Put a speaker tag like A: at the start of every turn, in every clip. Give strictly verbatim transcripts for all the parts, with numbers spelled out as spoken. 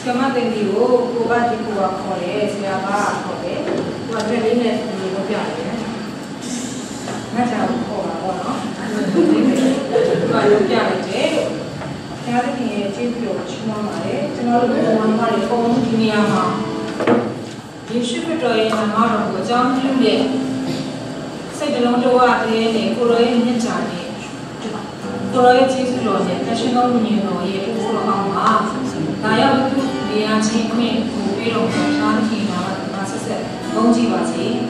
A: Kama tendiu, kuba di kuba kore, siapa kore, kuba jadi ni dulu jadi. Macam kuba kono, kuba jadi je. Jadi ni jadi cuma mare, cuma cuma mare kono kini ama. Yesus berdoa nama orang jam lima. Saya dalam doa ni, kulo ini jadi. Kulo ini Yesus doa ni, tapi kalau ni doa ye kulo ama. Daya itu dia cekme kubiro shanti nama masa se bongji basi.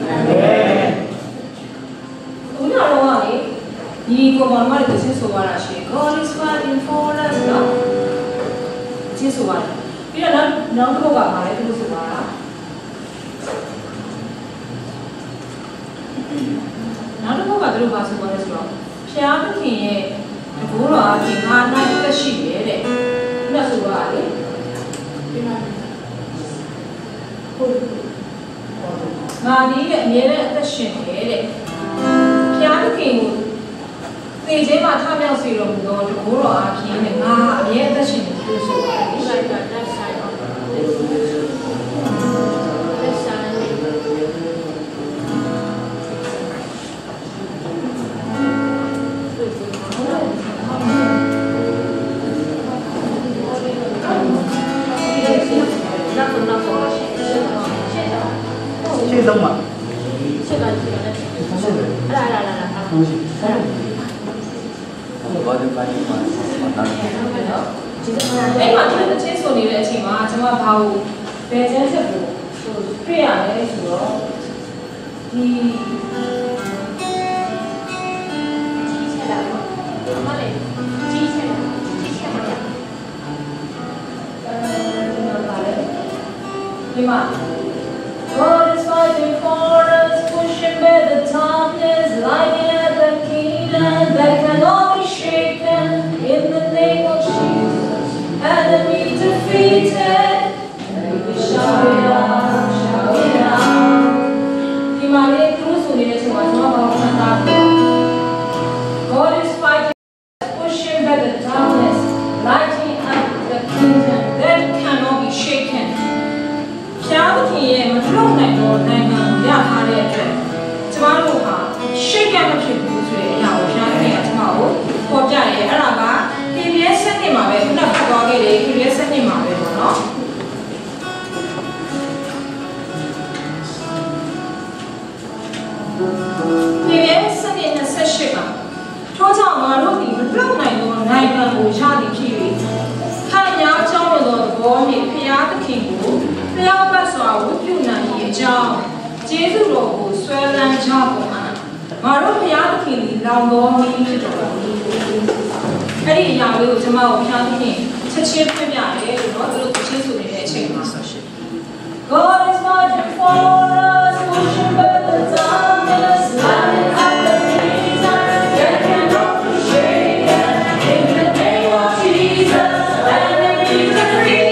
A: Udah orang ni, ni kau mana tu sih suara sih. God is fighting for us lah. Sih suara. Bila nak nak tu apa mana tu suara. Nak tu apa tu bahasa suara suara. Siapa ni? Guru lagi mana kita sih deh. Nak suara ni. Mari le, mere tershin le. Piano king. Teje ma tham yau si lo do to ro a phin ne nga mere tershin tu so ba ni.
B: Đông mà.
C: Chưa cần chưa cần. Là là là là.
B: Không có được bao nhiêu mà còn đang.
A: Ấy mà chúng ta chế số này là chỉ mà chúng ta bảo về chân sẽ bộ, bây giờ này số thì
C: chi xe là mà này chi xe chi xe mà nhỉ?
A: nhưng mà God is fighting for us, pushing back the darkness, lighting at the kingdom that cannot be shaken. In the name of Jesus, enemy defeated. We shout it out, shout it out. Khi mà đi cứu số này thì mọi người bảo chúng ta God is fighting for us, pushing back the darkness, lighting up the kingdom that cannot be shaken. Piano thì mình lúc này rồi này ngân nhà hai đứa trẻ, chúng ta lúc ha, shake cái một chút bút rồi, nhà ở nhà này chúng ta ở, có trái ấy, ở đó ba, thì biết sinh đi mà về, chúng ta phải có cái đấy, thì biết sinh đi mà về rồi nó. Thì biết sinh đi là sẽ shake à, thôi chẳng mà lúc thì mình lúc này rồi này ngân ở nhà thì khi vậy, hai nhà trong rồi rồi thì piano thì cũng Leo bắt xóa vũ trụ này dễ cho, chế độ đồ xoay lan cho của anh, mà lúc bây giờ thì làm đồ mình phải做。cái này nhà lưu cho mà ở nhà thì chế chế phải nhà đấy, nó từ lúc chế số này để chế mà. God is fighting for us, pushing back the darkness, lighting up the kingdom that cannot be shaken. In the name of Jesus, enemy defeated.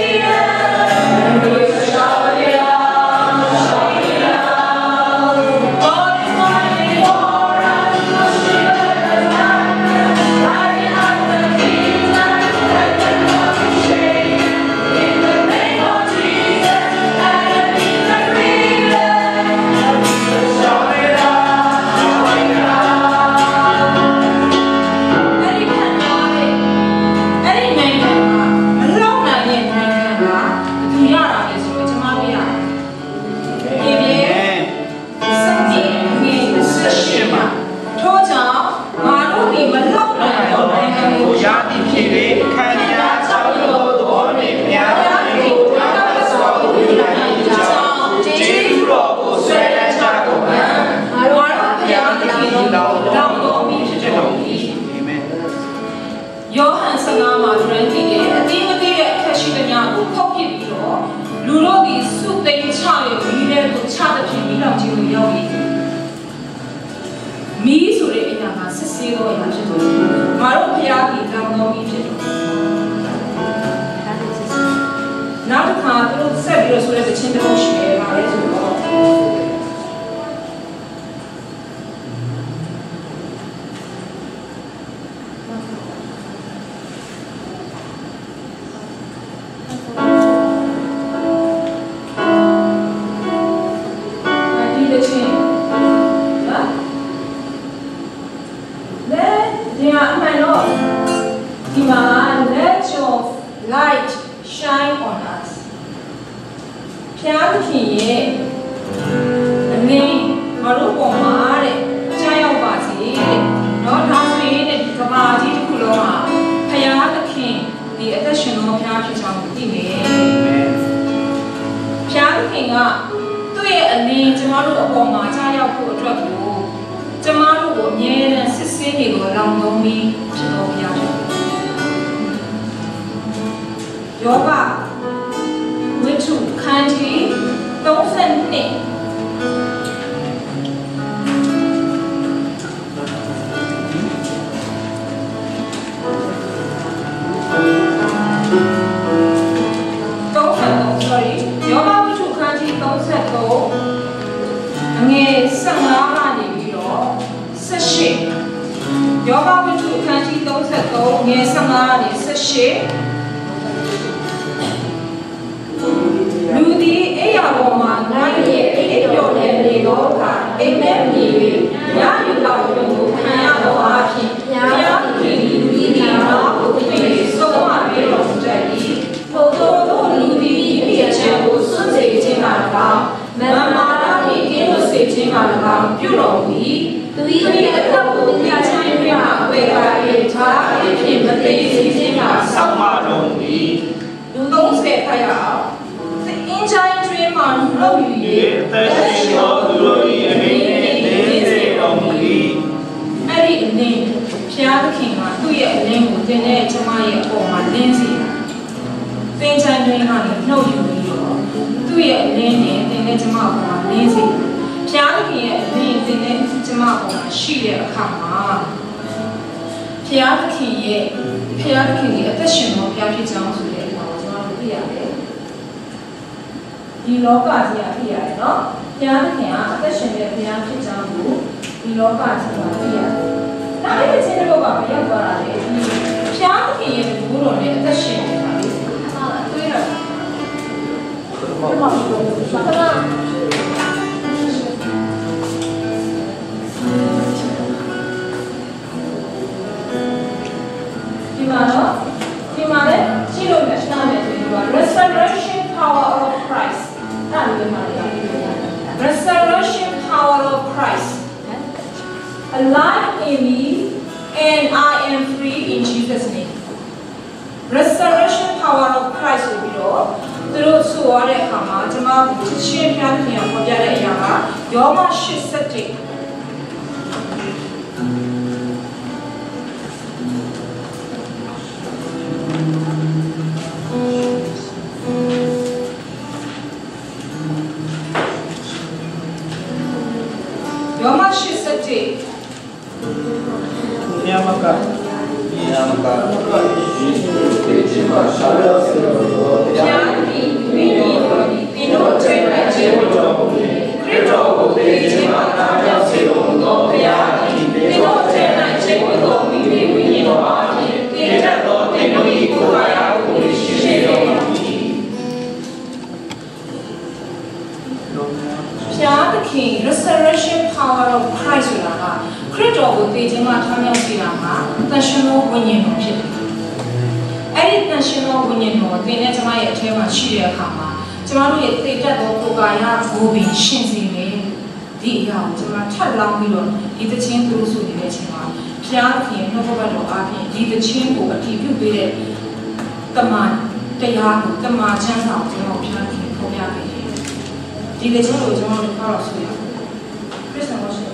A: အမြဲတမ်းစစ်ဆေးနေကိုလောင်သုံးပြီးဖြစ်တော်ဘုရားဖြစ်ယောဘဝိတုခန်းကြီးသုံးဆယ်နှစ်sorry ယောဘဝိတုခန်းကြီးသုံးဆယ်သုံးအငယ်ဆယ်ငါးကနေပြီးတော့ဆယ်ရှစ်ယောဘဝိတုခန်းကြီးသုံးဆယ်သုံးငယ်ဆယ်ငါးကနေဆယ်ရှစ်လူဒီအိယာပေါ်မှာငါရဲ့အိပ်ပျော်နေနေတော့ကအိမ်နဲ့မြေပြီးရယူတော်ကိုခံရတော့အဖြစ်ဘုရားခင်လူဒီဒီတော့ကိုပြေဆုံးမပြီးတော့ကြည်ထို့သောလူဒီဒီရဲ့ချက်ကိုစွန့်စေခြင်းမှာတော့မမာရနှင့်ကင်းလို့စေခြင်းမှာတော့ပြုတော်မူ၏သူ၏အထက်ကိုပြချင်ပြမှာဝေကား၏ထားအဖြစ်မသိစေခြင်းမှာဆောက်မတော်မူ၏လူသုံးဆယ်ခါရအောင်အင်းချိုင်းကျွေးမှာလှုပ်ယူ၍အသက်ရှင်တော်သူတို့၏အနေနဲ့နေစေတော်မူ၏အဲ့ဒီအနေဘုရားသခင်ကသူ့ရဲ့အလင်းကိုသင်တဲ့ကျမရဲ့အပေါ်မှာလင်းစေတာသင်ချိုင်းကျွေးကနေလှုပ်ယူပြီးတော့သူ့ရဲ့အလင်းနဲ့သင်တဲ့ကျမအပေါ်မှာလင်းစေတယ်ဘုရားသခင်ရဲ့အလင်းသင်တဲ့ကျမအပေါ်မှာရှိတဲ့အခါမှာဘုရားသခင်ရဲ့ဘုရားသခင်ရဲ့အသက်ရှင်တော်ဘုရားဖြစ်ကြောင်းဆိုတဲ့အပေါ်ကျွန်တော်တို့သိရတယ်ဒီလောကကြီးအဖြစ်ရတယ်နော်ဘုရားသခင်ကအသက်ရှင်တဲ့ဘုရားဖြစ်ကြောင်းကိုဒီလောကကြီးမှာသိရတယ်။ဒါပေမဲ့ချင်းတော့ဘာမရောက်သွားတာလဲဒီဘုရားသခင်ရဲ့ဘုရားတော်နဲ့အသက်ရှင်နေတာလေ။ဟာတွေ့ရတာ။ဘာမှမပြောဘူး။ဘာသာဒီမှာတော့ဒီမှာလည်းရှိလို့မရှိတာနဲ့ဆိုတော့ resurrection power of Christ resurrection power of Christ alive in me and I am free in Jesus name resurrection power of Christ ဆိုပြီးတော့သူတို့ဆိုရတဲ့အခါမှာကျွန်မရှင်းပြနေအောင်ပြောပြတဲ့အရာကယောမရှစ်ဆက်တစ်ယောမရှစ်ဆက်တစ်ညမကညမကယေရှုခရစ်ခြင်းမှာရှာရစေတော်ဘုရားသည်ဝိညာဉ်တော်သည်သင်တို့ထဲ၌ခြင်းတော်မူ၏ခရစ်တော်ကိုသိခြင်းမှာတားပြောက်စေတော်မူသောဘုရားသည်သင်တို့ထဲ၌ခြင်းတော်မူ၏ဝိညာဉ်တော်အားဖြင့်သင်တတ်သောသင်တို့၏ကိုယ်ကာယကိုရှိစေတော်မူ၏ဘုရားသခင် resurrection power of Christ ဆိုတာကခရစ်တော်ကိုသိခြင်းမှာထောက်မြောက်စေတာမှာသန့်ရှင်းသောဝိညာဉ်တော်ဖြစ်တယ်။အဲ့ဒီသန့်ရှင်းသောဝိညာဉ်တော်သင်နဲ့ကျွန်မရဲ့အထဲမှာရှိတဲ့အခါမှာကျွန်တော်တို့ရဲ့သိတတ်သောကိုယ်ကာယကိုပင်ရှင်းစေမယ်။ဒီအရာကိုကျွန်တော်ထပ်လောင်းပြီးတော့ဒီသချင်းသူတို့ဆိုနေတဲ့အချိန်မှာဘုရားသခင်နှုတ်ကပတ်တော်အားဖြင့်ဒီသချင်းကိုအတည်ပြုပေးတဲ့တမန်တရားကိုတမန်ချမ်းသာကိုကျွန်တော်ဘုရားသခင်ဖော်ပြပေးတယ်။ဒီသချင်းကိုကျွန်တော်တို့ကတော့ဆိုရအောင်။ခရစ်တော်ရှိ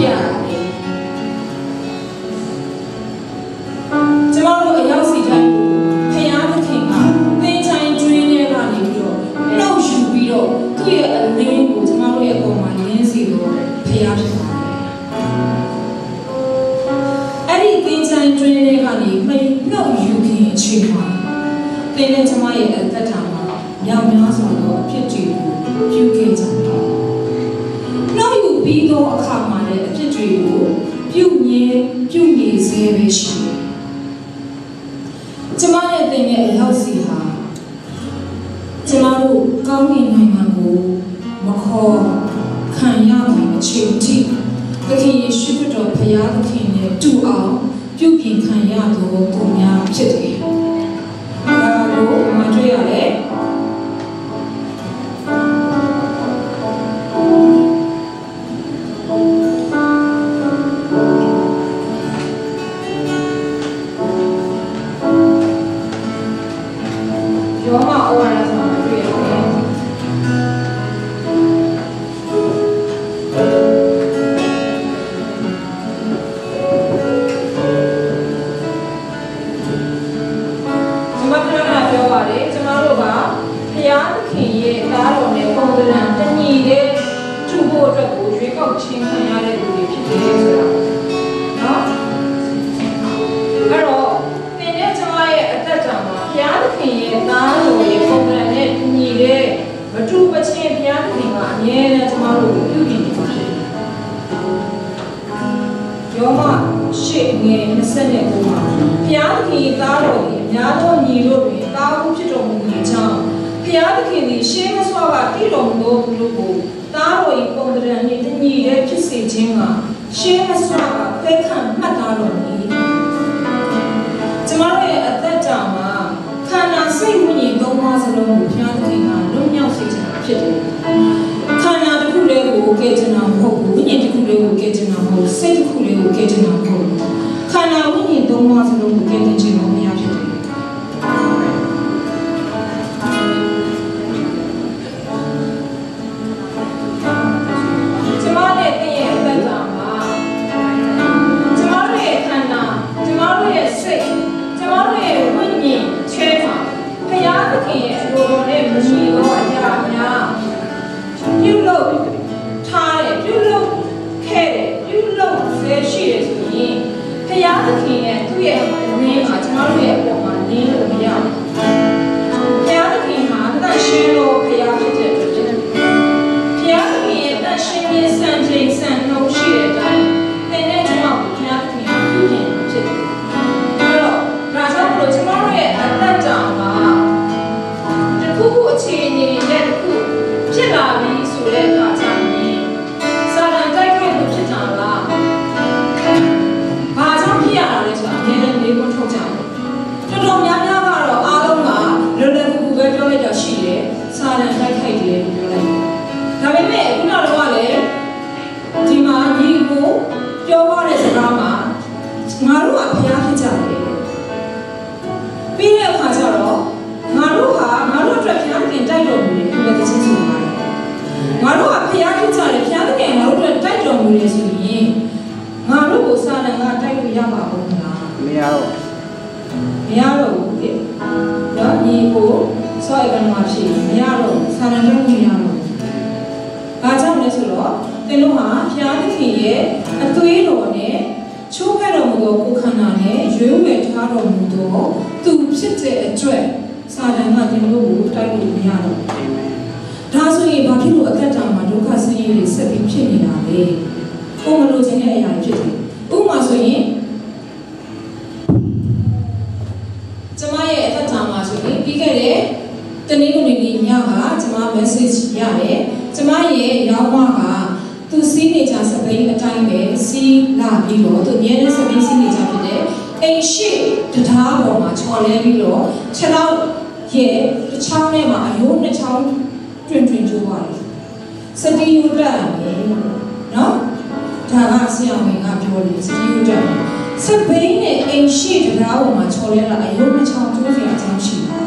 D: ရတာလေကျမတို့အရောက်စီတိုင်းဖယားသခင်ကသင်ချိုင်းကျွေးနေကနေပြီးတော့နှုတ်ယူပြီးတော့သူ့ရဲ့အလင်းကိုကျမတို့ရဲ့အပေါ်မှာလင်းစီလို့ဖယားဖြစ်ပါတယ်အဲ့ဒီသင်ချိုင်းကျွေးနေကနေမိတ်နှုတ်ယူခင်အချိန်မှာသင်နဲ့ကျမရဲ့အသက်တာမှာညောင်များစွာသောအဖြစ်တွေကိုပြုခဲ့ကြတယ်နှုတ်ယူပြီးသောအခါမှာလည်းအဖြစ်တွေကိုပြုမြဲပြုနေစေပဲရှိတယ်ကျမရဲ့သင်ရဲ့အရောက်စီဟာကျမတို့ကောင်းကင်နိုင်ငံကိုမခေါ်ခံရနိုင်အချိန်ထိသခင်ယေရှုခရစ်တော်ဖခင်သခင်နဲ့တူအောင်ပြုပြင်ခံရသောသူများဖြစ်တယ်။ဒါကိုမတွေ့ရတယ်။ယောမဩဝါဒစာမှာတွေ့ရတယ်။ချင်းခံရတဲ့လူတွေဖြစ်တယ်ဆိုတာနော်အဲ့တော့သင်နဲ့ကျွန်မရဲ့အသက်တာမှာဘုရားသခင်ရဲ့သားတော်ရဲ့ပုံစံနဲ့ညီတဲ့မတူပချင်းဘုရားသခင်ကအမြဲတမ်းကျွန်တော်တို့ပြုပြင်နေမှာဖြစ်တယ်ယောမရှေ့ငယ်၂၉မှာဘုရားသခင်သားတော်ရဲ့အများသောညီတို့တွင်သားဦးဖြစ်တော်မူခြင်းကြောင့်ဘုရားသခင်သည်ရှေးမစွာကတည်တော်မူသောသူတို့ကိုသားတော်၏ပုံသဏ္ဍာန်နှင့်တညီတဲ့ဖြစ်စေခြင်းကရှေးမစွာကဖဲခံမှတ်သားတော်မူ၏ကျမတို့ရဲ့အသက်တာမှာခန္ဓာစိတ်ဝိညာဉ်သုံးပါးစလုံးကိုဘုရားသခင်ကလွတ်မြောက်စေခြင်းဖြစ်တယ်ခန္ဓာတစ်ခုလေးကိုကဲခြင်းတာမဟုတ်ဘူးဝိညာဉ်တစ်ခုလေးကိုကဲခြင်းတာမဟုတ်စိတ်တစ်ခုလေးကိုကဲခြင်းတာမဟုတ်ခန္ဓာဝိညာဉ်သုံးပါးစလုံးကိုကဲခြင်းခြင်းတော်ဘုရားဖြစ်တယ်ပြုလုပ်ထားတယ်ပြုလုပ်ခဲ့တယ်ပြုလုပ်ဆဲရှိတယ်ဆိုရင်ဘုရားသခင်ရဲ့သူ့ရဲ့နည်းမှာကျွန်တော်တို့ရဲ့အပေါ်မှာနင်းလို့မရဘူးဘုရားသခင်မှာတန်ရှင်းလို့ဘုရားဖြစ်တဲ့အတွက်ဖြစ်တယ်ဘုရားသခင်ရဲ့တန်ရှင်းခြင်းစံချိန်စံနှုန်းရှိတဲ့အတိုင်းသင်နဲ့ကျွန်တော်ဘုရားသခင်ကိုပြုပြင်ဖြစ်တယ်အဲ့တော့ဒါကြောင့်မလို့ကျွန်တော်တို့ရဲ့အသက်တာမှာတခုခုအခြေအနေနဲ့တခုဖြစ်လာပြီဆိုတဲ့အခါကျရင်စာရန်တိုက်ခိုက်လို့ဖြစ်တာလားဘာကြောင့်ဖြစ်ရတာလဲဆိုတာအများနဲ့မေးခွန်းထုတ်ကြတယ်တော်တော်များများကတော့အားလုံးကလွယ်လွယ်ကူကူပဲပြောလိုက်တာရှိတယ်စာရန်တိုက်ခိုက်တယ်လို့ပြောလိုက်ဒါပေမဲ့ခုနကတော့လေဒီမှာဒီကိုပြောရတဲ့စကားမှာငါတို့ကဘုရားဖြစ်ကြတယ်ပြီးတဲ့အခါကျတော့ငါတို့ဟာငါတို့အတွက်ဘုရားသခင်တိုက်တော်မူတယ်ဘယ်လိုသိချင်းဆိုပါလဲငါတို့ကဘုရားဖြစ်ကြတယ်ဘုရားသခင်ငါတို့အတွက်တိုက်တော်မူတယ်ဆိုရင်ငါတို့ကိုစာတန်ကတိုက်လို့ရပါဘူးလားမရတော့မရတော့ဘူးလေနော်ဒီကိုဆော့ရကမှာဖြစ်မရတော့စာတန်တိုက်လို့မရတော့ဘာကြောင့်လဲဆိုတော့သင်တို့ဟာဘုရားသခင်ရဲ့အသွေးတော်နဲ့ချိုးဖဲ့တော်မူသောကိုယ်ခန္ဓာနဲ့ရွေးဝယ်ထားတော်မူသောသူဖြစ်တဲ့အတွက်စာတန်ကသင်တို့ကိုတိုက်လို့မရတော့ဒါဆိုရင်ဘာဖြစ်လို့အသက်တာမှာဒုက္ခဆင်းရဲတွေဆက်ပြီးဖြစ်နေတာလဲကိုယ်မလို့ခြင်းတဲ့အရာတွေဖြစ်တယ်ဥပမာဆိုရင်ကျမရဲ့အသက်တာမှာဆိုရင်ပြီးခဲ့တဲ့တနေ့ကနေ့ညကကျမ message ရတယ်ကျမရဲ့ရောင်းမကသူစီးနေကြစပိန်အတိုင်းပဲစီးလာပြီးတော့သူအများနဲ့စပိန်စီးနေကြဖြစ်တဲ့အိမ်ရှိတရားပေါ်မှာချော်လဲပြီးတော့ခြေထောက်ရဲ့တစ်ချောင်းထဲမှာအယိုးနှစ်ချောင်းတွင်တွင်ကျိုးသွားတယ်စတီယူတက်တယ်နော်ဒါကဆရာဝန်ကပြောတယ်စတီယူတက်စပိန်နဲ့အိမ်ရှိတရားပေါ်မှာချော်လဲတာအယိုးနှစ်ချောင်းကျိုးစရာအကြောင်းရှိတာ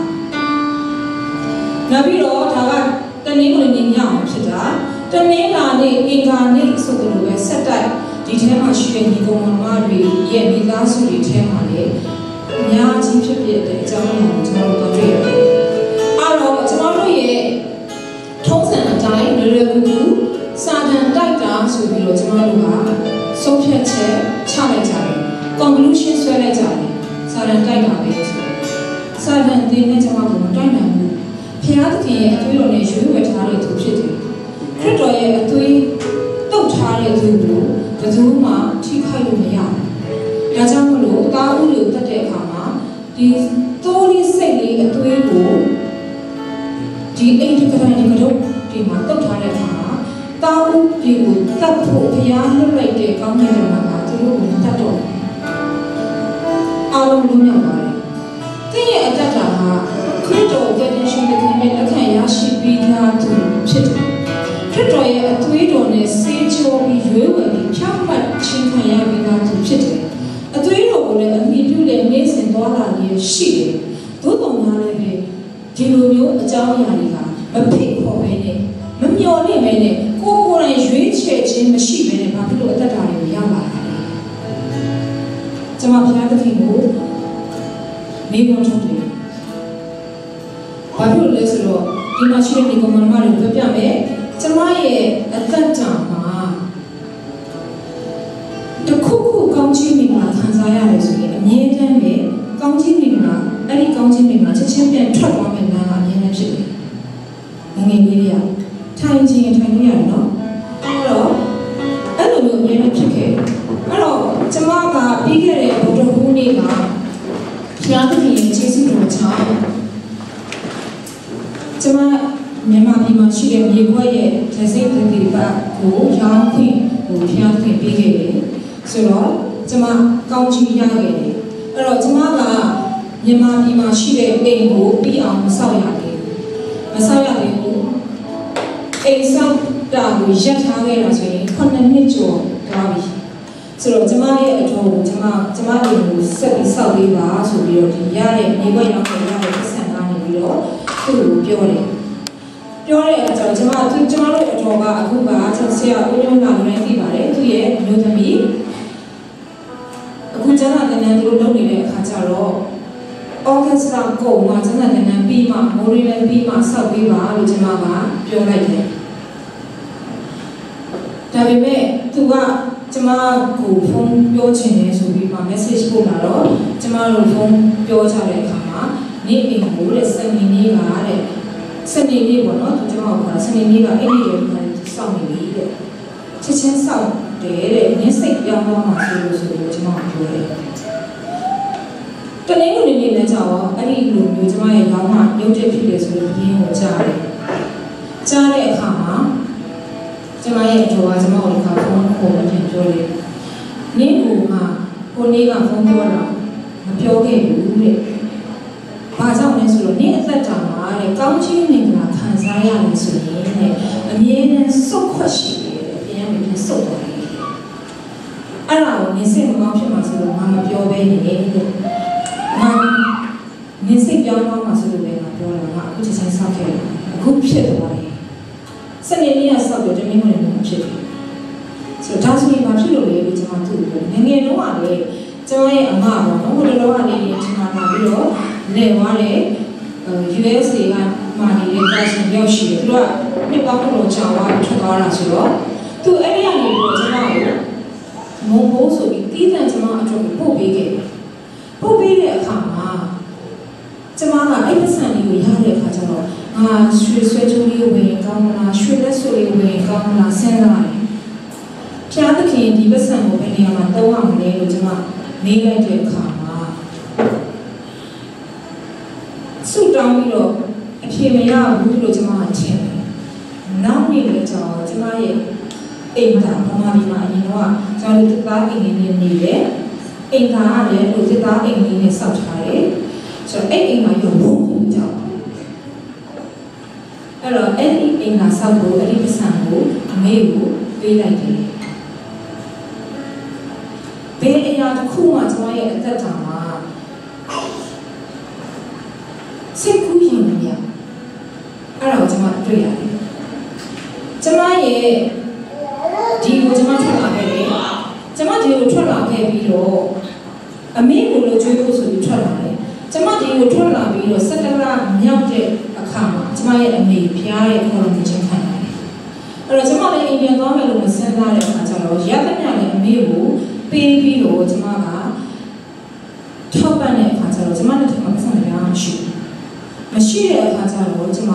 D: နောက်ပြီးတော့ဒါကတနင်္ဂနွေနေ့ညအောင်ဖြစ်တာတနင်္လာနေ့အင်္ဂါနေ့ဆိုတဲ့လိုပဲဆက်တိုက်တဒီထဲမှာရှိတဲ့ညီကောင်မတွေရဲ့မိသားစုတွေထဲမှာလည်းအများကြီးဖြစ်ဖြစ်တဲ့အကြောင်းအရာကိုကျွန်တော်တို့တွေ့ရတယ်။အဲ့တော့ကျွန်တော်တို့ရဲ့ထုံးစံအတိုင်းလွယ်လွယ်ကူကူစာတန်တိုက်တာဆိုပြီးတော့ကျွန်တော်တို့ကဆုံးဖြတ်ချက်ချလိုက်ကြတယ်။ conclusion ဆွဲလိုက်ကြတယ်။စာတန်တိုက်တာပဲဆိုတော့စာတန်တင်းနဲ့ကျွန်တော်တို့တိုက်နိုင်ဘူး။ဘုရားသခင်ရဲ့အသွေးတော်နဲ့ရွေးဝယ်ထားတဲ့သူဖြစ်တယ်။ခရစ်တော်ရဲ့အသွေးတုတ်ထားတဲ့သူကိုဘယ်သူမှထိခိုက်လို့မရဘူး။ဒါကြောင့်မလို့တားဦးလို့တတ်တဲ့အခါမှာဒီတိုးလေးစိတ်လေးအသွေးကိုဒီအိမ်ဒီကတိုင်းဒီကတော့ဒီမှာတုတ်ထားတဲ့အခါမှာတားဦးဒီကိုတတ်ဖို့ဘုရားလွှတ်လိုက်တဲ့ကောင်းကင်ဘုရားကသူတို့ကိုတတ်တော့အားလုံးလုံးရောက်ပါတယ်။တင်းရဲ့အတ္တတာဟာခရစ်တော်ကယ်တင်ရှင်တဲ့မြတ်လက်ခံရရှိပြီးသားသူဖြစ်တယ်။ခရစ်တော်ရဲ့အသွေးတော်နဲ့ဆေးချိုးပြီးရွေးဝယ်ပြီးဖြောင့်မတ်ခြင်းခံရပြီးသားသူဖြစ်တယ်။အသွေးတော်ကိုလည်းအမိပြုတဲ့နေ့စဉ်သွားလာရရှိတယ်။သို့တော်များလည်းပဲဒီလိုမျိုးအကြောင်းအရာတွေကမဖိတ်ခေါ်ပဲနဲ့မမျှော်လင့်ပဲနဲ့ကိုယ်ကိုယ်တိုင်ရွေးချယ်ခြင်းမရှိပဲနဲ့ဘာဖြစ်လို့အသက်တာတွေကိုရောက်လာတာလဲ။ကျွန်မဘုရားသခင်ကိုမိဘထုတ်တယ်။ဘာဖြစ်လို့လဲဆိုတော့ဒီမှာရှိတဲ့ဒီကောင်မတွေကိုပြောပြမယ်။ကျွန်မရဲ့အသက်တာမှာတခုခုကောင်းချီးမင်္ဂလာခံစားရတယ်ဆိုရင်အမြဲတမ်းပဲကောင်းချီးမင်္ဂလာအဲ့ဒီကောင်းချီးမင်္ဂလာချက်ချင်းပြန်ထွက်သွားမယ်နားအမြဲတမ်းဖြစ်တယ်။ငငယ်လေးတွေကထိုင်ခြင်းထိုင်လို့ရတယ်နော်။အဲ့တော့အဲ့လိုမျိုးအမြဲတမ်းဖြစ်ခဲ့။အဲ့တော့ကျွန်မကပြီးခဲ့တဲ့ဗုဒ္ဓဟူးနေ့ကဘုရားသခင်ရဲ့ကျေးဇူးတော်ကြောင့်ကျွန်မမြန်မာပြည်မှာရှိတဲ့မြေခွက်ရဲ့ဓာတ်စိတ်တွေပါကိုရောင်းခွင့်ကိုဘုရားသခင်ပေးခဲ့တယ်။ဆိုတော့ကျွန်မကောင်းချီးရခဲ့တယ်။အဲ့တော့ကျွန်မကမြန်မာပြည်မှာရှိတဲ့အိမ်ကိုပြီးအောင်မဆောက်ရဘူး။မဆောက်ရဘူး။အိမ်ဆောက်တာကိုရပ်ထားခဲ့တာဆိုရင်ခုနှစ်နှစ်ကျော်သွားပြီ။ဆိုတော့ကျွန်မရဲ့အထောက်ကိုကျွန်မကျွန်မတို့ကိုဆက်ပြီးဆောက်ပေးပါဆိုပြီးတော့ဒီရတဲ့မြေခွက်ရောက်ခဲ့ရတဲ့ပတ်စံကနေပြီးတော့သူ့ကိုပြောတယ်။ပြောတဲ့အကြောင်းကျွန်မသူကျွန်တော်တို့အတော်ကအခုကကျွန်ဆရာဦးညွန့်လာလည်းသိပါတယ်သူရဲ့အမျိုးသမီးအခုကျွန်တော်တန်းတန်းသူတို့လုပ်နေတဲ့အခါကျတော့ဩဂတ်စ်လကုန်မှာကျွန်တော်တန်းတန်းပြီးမှမိုးရီလည်းပြီးမှဆောက်ပေးပါလို့ကျွန်မကပြောလိုက်တယ်ဒါပေမဲ့သူကကျွန်မကိုဖုန်းပြောချင်တယ်ဆိုပြီးမှ message ပို့လာတော့ကျွန်မတို့ဖုန်းပြောချတဲ့အခါမှာနေ့အိမ်ကိုတဲ့စနေနေ့ကတဲ့စနေနေ့ပေါ့နော်သူကျွန်တော်ကစနေနေ့ကအဲ့ဒီရေစောင့်နေပြီတဲ့ချက်ချင်းစောင့်တယ်တဲ့နင်းစိတ်ပြောင်းသွားမှဆိုလို့ဆိုလို့ကျွန်တော်ပြောတယ်တနေ့ကနေနေ့လည်းကြောက်အဲ့ဒီလိုမျိုးကျွန်မရဲ့ရောင်းမှရုပ်တက်ဖြစ်တယ်ဆိုလို့ပြင်းကိုကြားတယ်ကြားတဲ့အခါမှာကျွန်မရဲ့အကျော်ကကျွန်မကိုဒီခါဖုန်းခေါ်ပြန်ပြောတယ်နင်းကိုကကိုနေ့ကဖုန်းပြောတာမပြောခဲ့ဘူးတဲ့ဘာကြောင့်လဲဆိုတော့နေ့အသက်တာမှာတဲ့ကောင်းချီးမင်္ဂလာခံစားရတယ်ဆိုရင်တဲ့အမြဲတမ်းစုတ်ခွက်ရှိတယ်ပြန်ပြန်စုတ်သွားတယ်အဲ့ဒါကိုနေစိတ်မကောင်းဖြစ်မှာဆိုတော့ငါမပြောဘဲနေတယ်လို့ငါနေစိတ်ပြောင်းသွားမှာဆိုလို့ပဲငါပြောတာငါအခုချက်ချင်းဆောက်ခဲ့တယ်အခုဖြစ်သွားတယ်စနေနေ့ကဆောက်တော့တမင်းမလည်းမဖြစ်ဘူးဆိုတော့ဒါဆိုရင်ဘာဖြစ်လို့လဲလို့ကျွန်တော်သူ့ကိုငငယ်တုန်းကလည်းကျွန်တော်ရဲ့အမပေါ့နော်ဟိုတလောကနေဒီမှာလာပြီးတော့နေသွားတယ် U S A ကမာနေတဲ့ person ရောက်ရှိတယ်သူကနှစ်ပေါင်းတော့ကြာသွားပြီးထွက်သွားတာဆိုတော့သူအဲ့ဒီကနေပြီးတော့ကျွန်တော်ကိုမုံဘိုးဆိုပြီးတီးတန့်ကျွန်မအတော့ပို့ပေးခဲ့ပို့ပေးတဲ့အခါမှာကျွန်မကအဲ့ဒီဆန်လေးကိုရတဲ့အခါကျတော့ငါရွှေဆွဲချိုးလေးဝင်ကောင်းလားရွှေလက်ဆွဲလေးဝင်ကောင်းလားစဉ်းစားတယ်ဖျားသခင်ဒီပတ်စံကိုဘယ်နေရာမှာသုံးရမလဲလို့ကျွန်မမေးလိုက်တဲ့အခါမှာဆုတောင်းပြီးတော့အဖြေမရဘူးလို့ကျွန်မကထင်တယ်။နောက်နေ့လည်းကျွန်တော်ကျွန်မရဲ့အိမ်သားဘာမှဒီမှာအရင်တော့ကျွန်တော်တို့သားအိမ်လေးနဲ့နေတယ်။အိမ်သားကလည်းလူသားအိမ်လေးနဲ့ဆောက်ထားတယ်။ဆိုတော့အဲ့အိမ်မှာရုံဘုံကိုကြောက်။အဲ့တော့အဲ့ဒီအိမ်ကဆောက်ဖို့အဲ့ဒီပစံကိုအမေကိုပေးလိုက်တယ်။ဘယ်အရာတစ်ခုမှကျွန်မရဲ့အသက်တာမှာစိတ်ကူးရင်မရအဲ့ဒါကိုကျွန်မတွေ့ရတယ်ကျွန်မရဲ့ဒီကိုကျွန်မထွက်လာခဲ့တယ်ခဲ့ပြီးတော့အမေကိုလည်းကျွေးဖို့ဆိုပြီးထွက်လာတယ်ကျမဒီကိုထွက်လာပြီးတော့စက်တလမြောက်တဲ့အခါမှာကျမရဲ့အမေဖျားရဲ့ခေါ်လို့ချင်းခံရတယ်အဲ့တော့ကျမလည်းအိမ်ပြန်သွားမယ်လို့မစဉ်းစားတဲ့အခါကျတော့ရသမျှလည်းအမေကိုပေးပြီးတော့ကျမကထောက်ပံ့တဲ့အခါကျတော့ကျမနဲ့ထပ်မဆက်ရအောင်ရှိမရှိတဲ့အခါကျတော့ကျမ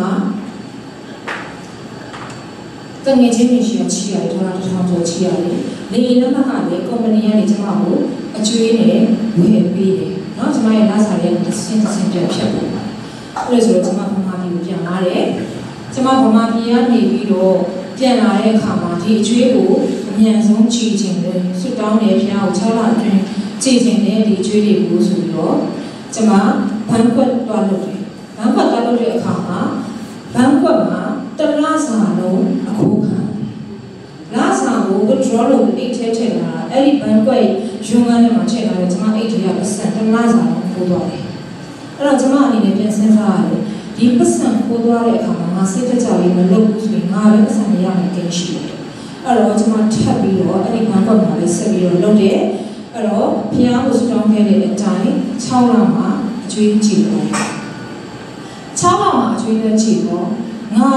D: တငယ်ချင်းတွေရှိရချီရတယ်ဒေါ်လာတစ်ထောင်ကျော်ချီရတယ်လေလက်မှတ်ကလည်းကုမ္ပဏီကနေကျမကိုအကျွေးနဲ့ဝယ်ပေးတယ်နော်ကျမရဲ့လက်စာလေးတစ်စင်းတစ်စင်းပြဖြတ်ပေးပါအဲ့ဒါဆိုတော့ကျမဗမာပြည်ကိုပြန်လာတယ်ကျမဗမာပြည်ကနေပြီးတော့ပြန်လာတဲ့အခါမှာဒီအကျွေးကိုအမြန်ဆုံးချီချင်တယ်ဆွတောင်းတယ်ဖျားကိုခြောက်လအတွင်းချီချင်တယ်ဒီအကျွေးတွေကိုဆိုပြီးတော့ကျမဘန်ကွက်တွားလုပ်တယ်ဘန်ကွက်တွားလုပ်တဲ့အခါမှာဘန်ကွက်မှာတလားစာလုံးအခုခံလာစာကို withdraw လုပ်အိတ်ထဲထည့်လာအဲ့ဒီဘန်ကွက်ရုံးကနေမှထည့်လာတယ်ကျမအိတ်ထဲကပတ်စံတလားစာလုံးခိုးသွားတယ်အဲ့တော့ကျမအနေနဲ့ပြန်စဉ်းစားရတယ်ဒီပတ်စံခိုးသွားတဲ့အခါမှာငါစိတ်တကြရေးမလုပ်ဘူးဆိုရင်ငါလည်းပတ်စံမရနိုင်ကိန်းရှိတယ်အဲ့တော့ကျမထပ်ပြီးတော့အဲ့ဒီဘန်ကွက်မှာလည်းဆက်ပြီးတော့လုပ်တယ်အဲ့တော့ဖျားကိုစတောင်းခဲ့တဲ့အတိုင်း၆လမှာအကျွေးကြည့်တယ်၆လမှာအကျွေးလည်းကြည့်တော့ငါ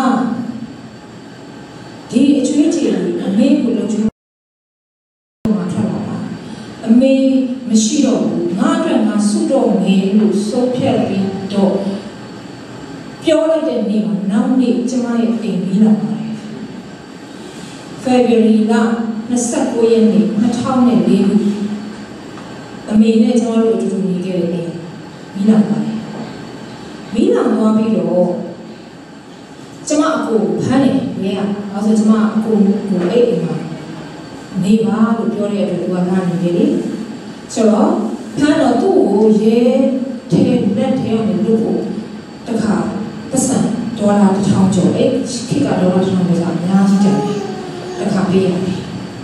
D: ဒီအကျွေးကြည့်ပြီးအမေကိုလုံကျွေးမှာထွက်လာတာအမေမရှိတော့ဘူးငါအတွက်ငါဆုတော့ငယ်လို့ဆုံးဖြတ်ပြီးတော့ပြောလိုက်တဲ့နေ့မှာနောက်နေ့ကျမရဲ့အိမ်ပြီးလာပါတယ် February လ၂၉ရက်နေ့၂၀၀၄ခုအမေနဲ့ကျမတို့အတူတူနေခဲ့တဲ့နေ့ပြီးလာပါတယ်ပြီးလာသွားပြီးတော့ကျမအကိုဖမ်းနေနေရအောင်ဆိုကျမအကိုကိုအိတ်အိမ်မှာနေပါလို့ပြောတဲ့အတွက်သူကလာနေတယ်လေဆိုတော့ဖမ်းတော့သူ့ကိုရဲထဲလက်ထဲကနေလို့ဖို့တခါပတ်စံဒေါ်လာတစ်ထောင်ကျော်အဲ့ခိကဒေါ်လာတစ်ထောင်ကျော်ကအများကြီးကျန်တယ်တခါပေးရတယ်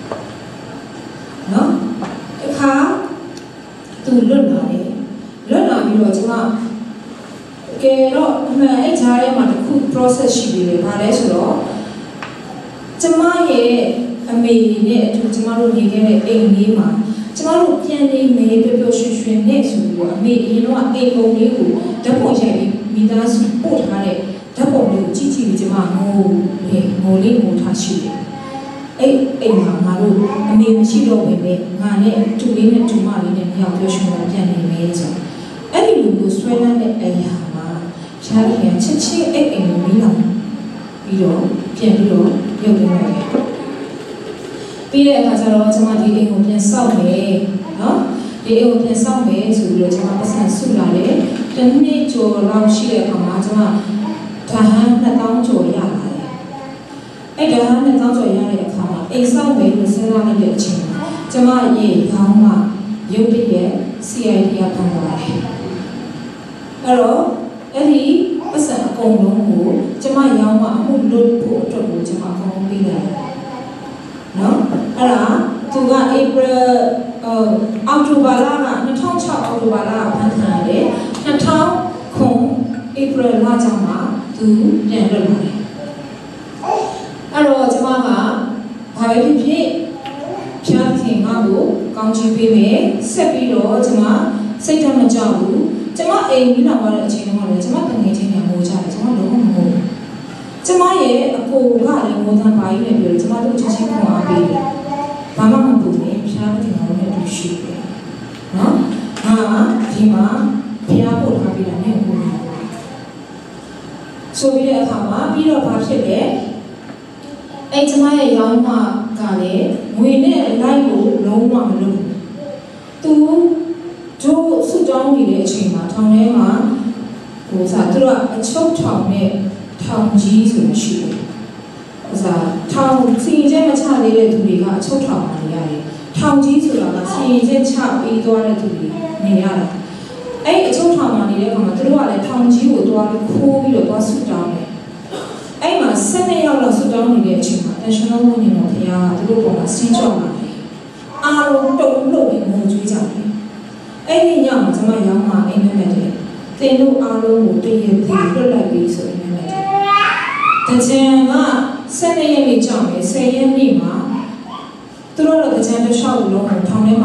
D: နော်တခါသူလွတ်လာတယ်လွတ်လာပြီးတော့ကျမကဲတော့အမှန်အဲ့ဂျားထဲမှာတစ်ခု process ရှိပြီးတယ်။ဘာလဲဆိုတော့ကျမရဲ့အမေနဲ့အတူကျမတို့နေခဲ့တဲ့အိမ်လေးမှာကျမတို့ပြန်နေမယ်ပျော်ပျော်ရွှင်ရွှင်နဲ့ဆိုပြီးတော့အမေအရင်တော့အိမ်ပုံလေးကိုဓာတ်ပုံရိုက်ပြီးမိသားစုပို့ထားတဲ့ဓာတ်ပုံလေးကိုကြည့်ကြည့်ပြီးကျမငိုလေငိုလေးငိုထားရှိတယ်။အဲ့အိမ်မှာငါတို့အမေမရှိတော့ဘဲနဲ့ငါနဲ့တူလေးနဲ့တူမလေးနဲ့မြောက်ပျော်ရွှင်ရွှင်ပြန်နေမယ်ဆိုတော့အဲ့ဒီလိုကိုဆွဲလန်းတဲ့အရာရှားရချစ်ချစ်အိတ်အိမ်ကိုပြီးတော့ပြီးတော့ပြန်ပြီးတော့ရုပ်သွင်းလိုက်တယ်ပြီးတဲ့အခါကျတော့ကျွန်မဒီအိမ်ကိုပြန်ဆောက်မယ်နော်ဒီအိမ်ကိုပြန်ဆောက်မယ်ဆိုပြီးတော့ကျွန်မပတ်စံဆုလာတယ်တနေ့ကျော်လောက်ရှိတဲ့အခါမှာကျွန်မဒါဟန်နှစ်သောင်းကျော်ရလာတယ်အဲ့ဒါဟန်နှစ်သောင်းကျော်ရတဲ့အခါမှာအိမ်ဆောက်မယ်လို့စဉ်းစားလိုက်တဲ့အချိန်မှာကျွန်မရေခေါင်းမှာရုပ်တရက် စီ အိုင် ဒီ ကဖန်သွားတယ်အဲ့တော့အဲ့ဒီပတ်စံအကုန်လုံးကိုကျမရောင်းမှအမှုလွတ်ဖို့အတွက်ကိုကျမအကုန်လုံးပေးလိုက်တယ်။နော်အဲ့ဒါသူက April အောက်တိုဘာလက၂၀၀၆အောက်တိုဘာလကဖန်ခံရတယ်။၂၀၀၉ April လကျမှသူပြန်လွတ်လာတယ်။အဲ့တော့ကျမကဘာပဲဖြစ်ဖြစ်ဖြားခင်ငါ့ကိုကောင်းချီးပေးမယ်ဆက်ပြီးတော့ကျမစိတ်ဓာတ်မကျဘူးကျမအိမ်ပြီးလာတဲ့အချိန်တုန်းကလည်းကျမတငယ်ချင်းတွေငိုကြတယ်ကျမလုံးဝမငိုဘူးကျမရဲ့အကိုကလည်းငိုသံပါကြီးနဲ့ပြောတယ်ကျမတို့ချင်းချင်းခွန်အားပေးတယ်ဘာမှမပူဘူးဖျားတဲ့ငါတို့နဲ့တူရှိတယ်နော်ဟာဒီမှာဖျားဖို့ထားပေးတာနဲ့ငိုတယ်ဆိုပြီးတဲ့အခါမှာပြီးတော့ဘာဖြစ်လဲအဲ့ကျမရဲ့ရောင်းမှကလည်းငွေနဲ့လိုက်လို့လုံးဝမလုပ်ဘူးသူတို့စုတောင်းနေတဲ့အချိန်မှာထောင်ထဲမှာဟိုစားသူတို့ကအချုပ်ထောင်နဲ့ထောင်ကြီးဆိုလို့ရှိတယ်။ဟိုစားထောင်စီရင်ချက်မချသေးတဲ့သူတွေကအချုပ်ထောင်မှာနေရတယ်။ထောင်ကြီးဆိုတာကစီရင်ချက်ချပြီးသွားတဲ့သူတွေနေရတာ။အဲ့အချုပ်ထောင်မှာနေတဲ့အခါမှာသူတို့ကလည်းထောင်ကြီးကိုတွားပြီးခိုးပြီးတော့တွားစုတောင်းတယ်။အဲ့မှာ၁၂ယောက်လောက်စုတောင်းနေတဲ့အချိန်မှာ National Union တော်ဘုရားကသူတို့ပေါ်မှာဆင်းကြောက်လာတယ်။အားလုံးတုံ့လို့ပြီးငိုကြွေးကြတယ်။အဲ့ဒီညမှာကျမရောင်းမှအိမ်မက်တယ်။တင်တို့အားလုံးကိုတည့်ရပြီးလွတ်လိုက်ပြီးဆိုရင်လည်းတကြံက၁၂ရက်နေ့ကြောင့်ပဲ၁၀ရက်နေ့မှာသူတို့တော့တကြံတစ်လျှောက်လုံးထောင်ထဲမှာနေရတော့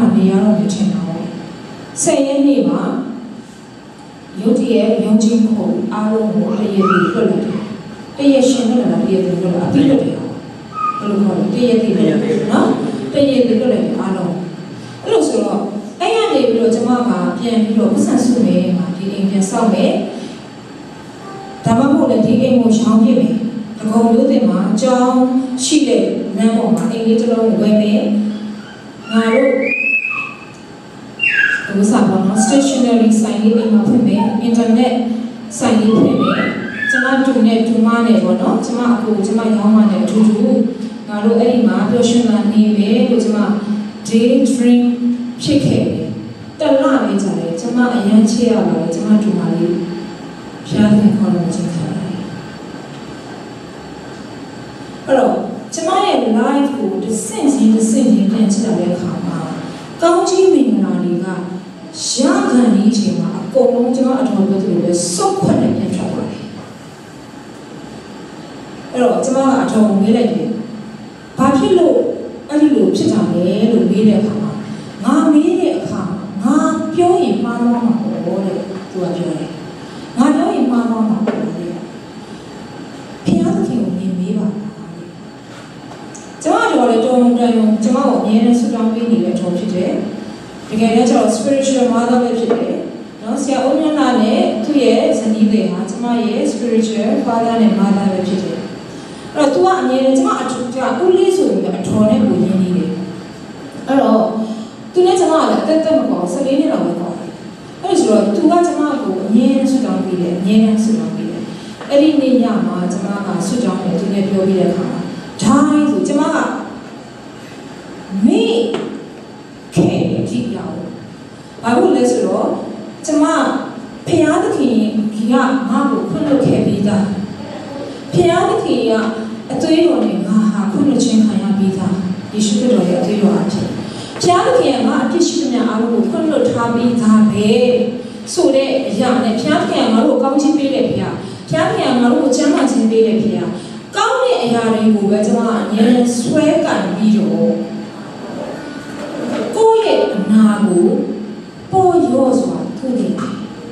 D: တော့မထင်တော့ဆယ်ရက်နေ့မှာရုတ်တရက်ရုံချင်းခုံအားလုံးကိုတရက်ပြီးလွတ်လိုက်တယ်တရက်ရှင်လွတ်လာတရက်ပြီးလွတ်လာအပြီးလွတ်တယ်ဘယ်လိုခေါ်လဲတရက်ပြီးလွတ်တယ်နော်တရက်ပြီးလွတ်လိုက်တယ်အားလုံးအဲ့လိုဆိုတော့အဲ့ရနေပြီးတော့ကျမကပြန်ပြီးတော့ပတ်စံစုမယ်မှာဒီအိမ်ပြန်ဆောက်မယ်ဒါမှမဟုတ်လည်းဒီအိမ်ကိုရှောင်ပြမယ်တကုံလို့တင်မှာအကြောင်းရှိတဲ့လမ်းပေါ်မှာအိမ်လေးတစ်လုံးဝယ်မယ်ငါတို့ဒီစားပေါ်မှာ stationery ဆိုင်လေးအိမ်မှာဖွင့်မယ် internet ဆိုင်လေးဖွင့်မယ်ကျမတူနဲ့တူမနဲ့ပေါ့နော်ကျမအကိုကျမရောင်းမနဲ့အတူတူငါတို့အဲ့ဒီမှာပျော်ရွှင်လာနေမယ်လို့ကျမ day dream ဖြစ်ခဲ့တယ်တလလေးကြာတယ်ကျမအရန်ချစ်ရပါတယ်ကျမတူမလေးဖျားတယ်ခေါ်လို့ချင်းခါတယ်အဲ့တော့ကျမရဲ့ life ကိုတစ်ဆင့်ချင်းတစ်ဆင့်ချင်းပြန်ကြည့်တဲ့အခါမှာကောင်းကြီးမင်္ဂလာတွေကရခံနေချိန်မှာအကုန်လုံးကျမအထောက်ပြောသလိုပဲစုပ်ခွက်နဲ့ပြန်ထွက်သွားတယ်အဲ့တော့ကျမကအထောက်ကိုမေးလိုက်တယ်ဘာဖြစ်လို့အဲ့ဒီလိုဖြစ်တာလဲလို့မေးတဲ့အခါမှာငါမေးတဲ့အခါငါပြောရင်မှားသွားမှာပေါ့တဲ့သူကပြောတယ်ငါပြောရင်မှားသွားမှာပေါ့တဲ့ဘုရားသခင်ကိုမြင်မေးပါကျမတို့လည်းတုံတုံတုံကျမကိုအမြဲတမ်းဆုတောင်းပေးနေတဲ့အထောက်ဖြစ်တယ်တကယ်လည်းကျတော့ spiritual mother ပဲဖြစ်တယ်နော်ဆရာဦးမြတ်နာနဲ့သူ့ရဲ့ဇနီးတွေဟာကျမရဲ့ spiritual father နဲ့ mother ပဲဖြစ်တယ်အဲ့တော့ तू ကအမြဲတမ်းကျမအထူးကဦးလေးဆိုပြီးအထော်နဲ့ကိုရင်းနေတယ်အဲ့တော့ तू နဲ့ကျမကလည်းအသက်သက်မပေါ်ဆယ်လေးနှစ်လောက်ပဲပေါ်တယ်အဲ့ဆိုတော့ तू ကကျမကိုအမြဲတမ်းဆုတောင်းပေးတယ်အမြဲတမ်းဆုတောင်းပေးတယ်အဲ့ဒီနေ့ညမှာကျမကဆုတောင်းတယ် तू နဲ့ပြောပြီးတဲ့အခါမှာတိုင်းဆိုကျမကမေးခဲကြည့်ရအောင်ဘာလို့လဲဆိုတော့ကျမဖျားသခင်ကြီးကငါ့ကိုခွင့်လွှတ်ခဲ့ပြီးသားဖျားသခင်ကအသွေးတော်နဲ့ငါဟာခွင့်လွှတ်ခြင်းခံရပြီးသားယေရှုခရစ်တော်ရဲ့အသွေးတော်အဖြစ်ဖျားသခင်ကငါအပြစ်ရှိသမျှအားလုံးကိုခွင့်လွှတ်ထားပြီးသားပဲဆိုတဲ့အရာနဲ့ဖျားသခင်ကငါတို့ကောင်းချီးပေးတဲ့ဖျားဖျားသခင်ကငါတို့ကိုချမ်းသာခြင်းပေးတဲ့ဖျားကောင်းတဲ့အရာတွေကိုပဲကျမအမြဲတမ်းဆွဲကန်ပြီးတော့ကိုယ့်ရဲ့အနာကိုပေါ်ရောစွာထုနေတယ်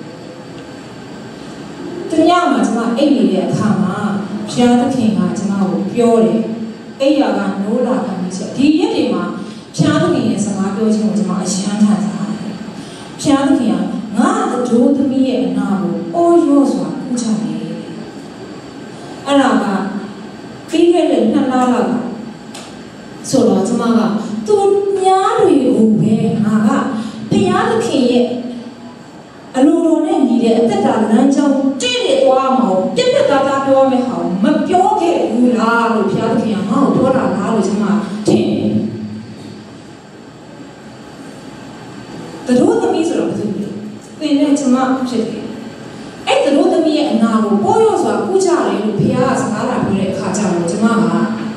D: ။တရားမှာကျမအိတ်နေတဲ့အခါမှာဘုရားသခင်ကကျမကိုပြောတယ်။အိတ်ရကနိုးလာခံပြီးချက်ဒီရက်တွေမှာဘုရားသခင်ရဲ့စကားပြောခြင်းကိုကျမအရှမ်းခံစားရတယ်။ဘုရားသခင်ကငါအဒိုးသမီးရဲ့အနာကိုပေါ်ရောစွာကုချတယ်။အဲ့ဒါကပြီးခဲ့တဲ့နှစ်လလောက်ကဆိုတော့ကျမကသူများတွေကိုပဲငါကဘုရားသခင်ရဲ့အလိုတော်နဲ့ညီတဲ့အသက်တာလမ်းကြောင်းတည့်တည့်သွားမှာပြက်ပြက်သားသားပြောမယ်ဟောမပြောခဲ့ဘူးလားလို့ဘုရားသခင်ကငါ့ကိုပြောတာလားလို့ကျမထင်တယ်။တတို့သမီးဆိုတော့ဘာလို့လဲ။သင်နဲ့ကျမဖြစ်တယ်။အဲ့တတို့သမီးရဲ့အနာကိုပေါ်ရောစွာကုကြတယ်လို့ဘုရားကစကားလာပြောတဲ့အခါကျတော့ကျမက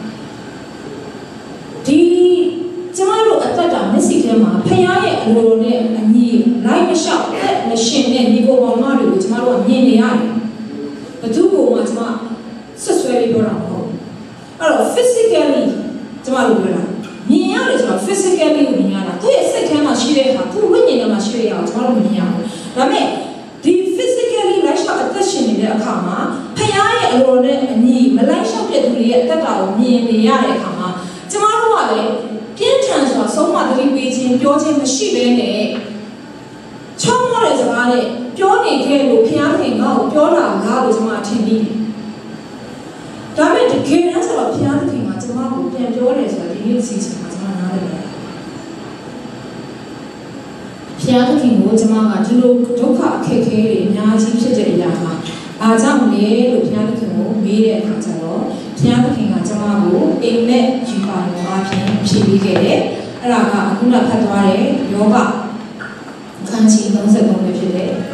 D: ဒီကျမတို့အသက်တာမျက်စိထဲမှာဖခင်ရဲ့အလိုတော်နဲ့အညီလိုက်မလျှောက်တဲ့မရှင်တဲ့ညီကိုမောင်မတွေကိုကျမတို့ကမြင်နေရတယ်။ဘသူကိုမှကျမဆွဆွဲပြီးပြောတာမဟုတ်ဘူး။အဲ့တော့ physically ကျမတို့ပြောတာမြင်ရတယ်ဆိုတော့ physically ကိုမြင်ရတာသူ့ရဲ့စိတ်ထဲမှာရှိတဲ့ဟာသူ့ဝိညာဉ်ထဲမှာရှိတဲ့ဟာကိုကျမတို့မမြင်ရဘူး။ဒါပေမဲ့ဒီ physically လိုက်လျှောက်အသက်ရှင်နေတဲ့အခါမှာဖခင်ရဲ့အလိုနဲ့အညီမလိုက်လျှောက်တဲ့သူတွေရဲ့အသက်တာကိုမြင်နေရတဲ့အခါမှာကျမတို့ကလည်းပြင်းထန်စွာဆုံးမသတိပေးခြင်းပြောခြင်းမရှိဘဲနဲ့ချောင်းမတဲ့စကားနဲ့ပြောနေခဲ့လို့ဘုရားခင်ငါ့ကိုပြောတာလားလို့ကျွန်မထင်မိတယ်။ဒါပေမဲ့တကယ်တမ်းဆိုတော့ဘုရားသခင်ကကျွန်မကိုပြန်ပြောတယ်ဆိုတာဒီနေ့စီစဉ်မှာကျွန်မနားလည်တယ်။ဘုရားသခင်ကိုကျွန်မကဒီလိုဒုက္ခအခက်အခဲတွေအများကြီးဖြစ်တဲ့အရာမှာအားကြောင့်လေလို့ဘုရားသခင်ကိုမေးတဲ့အခါကျတော့ဘုရားသခင်ကကျွန်မကိုအိမ်မက်ယူပါတော်အဖြစ်ဖြည့်ပေးခဲ့တယ်။အဲ့ဒါကအခုနဖတ်သွားတဲ့ယောဂအခန်းကြီးသုံးဆယ်သုံးပဲဖြစ်တယ်။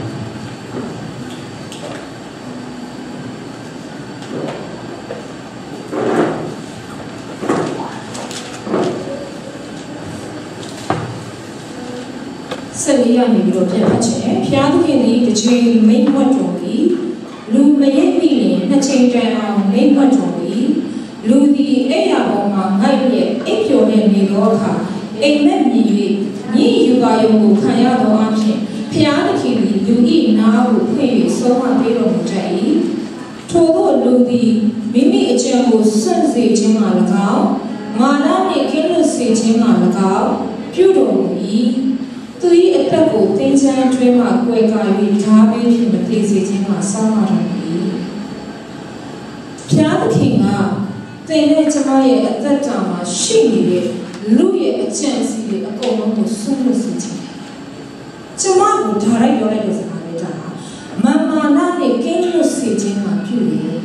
D: ဆက်လေးရနေပြီးတော့ပြန်ဖတ်ချင်တယ်။ဘုရားသခင်သည်တစ်ချိန်မိန့်မွတ်တော်ပြီးလူမရဲ့မိရင်နှစ်ချိန်တန်အောင်မိန့်မွတ်တော်ပြီးလူသည်အဲ့ရပေါ်မှာငိုက်ရဲ့အိပ်ပျော်တဲ့နေသောအခါအိမ်မက်မြည်၍ညီယူပါယုံကိုခံရသောအဖြစ်ဖျားသခင်သည်လူ၏နားကိုဖွင့်၍ဆုံးမပေးတော်မူတတ်၏ထို့သောလူသည်မိမိအကျင့်ကိုစွန့်စေခြင်းမှ၎င်းမာနနှင့်ကင်းလွတ်စေခြင်းမှ၎င်းပြုတော်မူ၏သူ၏အသက်ကိုသင်္ချမ်းတွင်မှကွယ်ကာ၍ဓာပေးဖြင့်မသိစေခြင်းမှစောင့်မတော်မူ၏ဖျားသခင်ကသင်နဲ့ကျမရဲ့အသက်တာမှာရှိနေတဲ့လူရဲ့အကျင့်စီတွေအကုန်လုံးကိုဆွတ်လွတ်စေခြင်းကျမကိုဒါရိုက်ပြောလိုက်တဲ့စကားလေးကမာမာနာနဲ့ကင်းလွတ်စေခြင်းမှာပြုရည်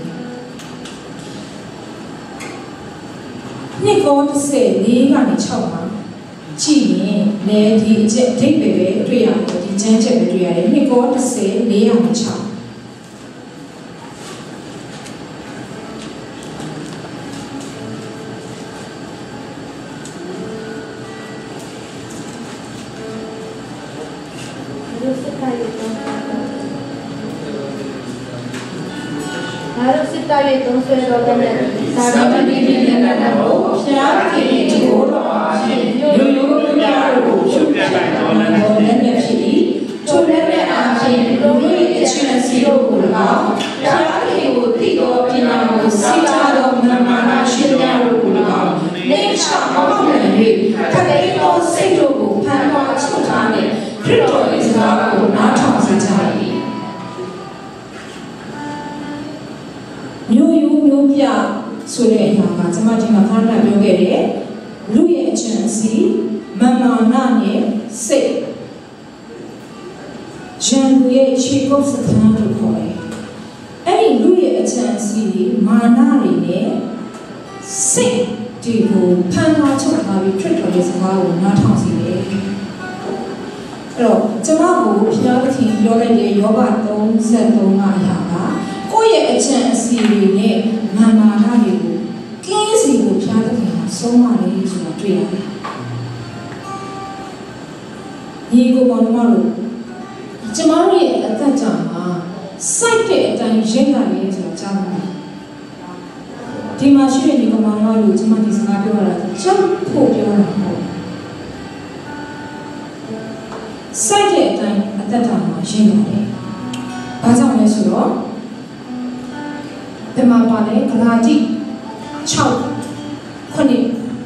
D: နှစ်ကောတစ်ဆယ်လေးကနေ၆မှာကြည့်ရင်လည်းဒီအကျင့်အဓိပ္ပာယ်ပဲတွေ့ရတယ်ဒီကျမ်းချက်ပဲတွေ့ရတယ်နှစ်ကောတစ်ဆယ်လေးကနေ၆
C: တာ၍သုံးဆွဲတော်တဲ့သာမဏေတိမျက်နှာကိုဖျားခင်ကိုတော်အားဖြင့်လူလူများတို့ကိုချုပ်ပြလိုက်တော်လည်းဖြစ်၏ထိုလည်းနဲ့အားဖြင့်လူတို့၏အချင်းစီတို့ကို၎င်းဖျားခင်ကိုသိတော်ပညာကိုစိတ်ထားသောမမာနာရှိများတို့ကို၎င်းနေချောင်းအောင်၍ခက်ခဲသောစိတ်တို့ကိုဖန်သွားချုပ်ထားနှင့်ခရစ်တော်၏စကားကိုနားထောင်စေကြ၏မျိုးရိုးမျိုးပြဆိုတဲ့အရာကကျွန်မဒီမှာခဏခဏပြောခဲ့တယ်လူရဲ့အကျင့်စီမမာနာနဲ့စိတ်ဉာဏ်ရဲ့ခြေကုပ်စခန်းလို့ခေါ်တယ်အဲ့ဒီလူရဲ့အကျင့်စီမာနာတွေနဲ့စိတ်ဒီကိုဖန်သွားချုပ်ထားပြီးထွက်တော်တဲ့စကားကိုနားထောင်စီတယ်အဲ့တော့ကျွန်မကိုဘုရားသခင်ပြောလိုက်တဲ့ယောဘသုံးဆယ်သုံးကအရာကကိုယ့်ရဲ့အကျင့်အစီတွေနဲ့မာမာနာတွေကိုကင်းစီကိုဖျားသခင်ကဆုံးမတယ်ဆိုတာတွေ့ရတယ်။ဒီကိုဘောနမတို့ကျမတို့ရဲ့အသက်တာမှာစိုက်တဲ့အတိုင်းရိတ်ရတယ်ဆိုတာကြားမှာဒီမှာရှိတဲ့ဒီကောင်မတို့ကျမဒီစကားပြောရတာကြောက်ဖို့ပြောတာမဟုတ်စိုက်တဲ့အတိုင်းအသက်တာမှာရိတ်ရတယ်။ဘာကြောင့်လဲဆိုတော့ဒီမှာပါလေဂလာတိ၆ခုနှစ်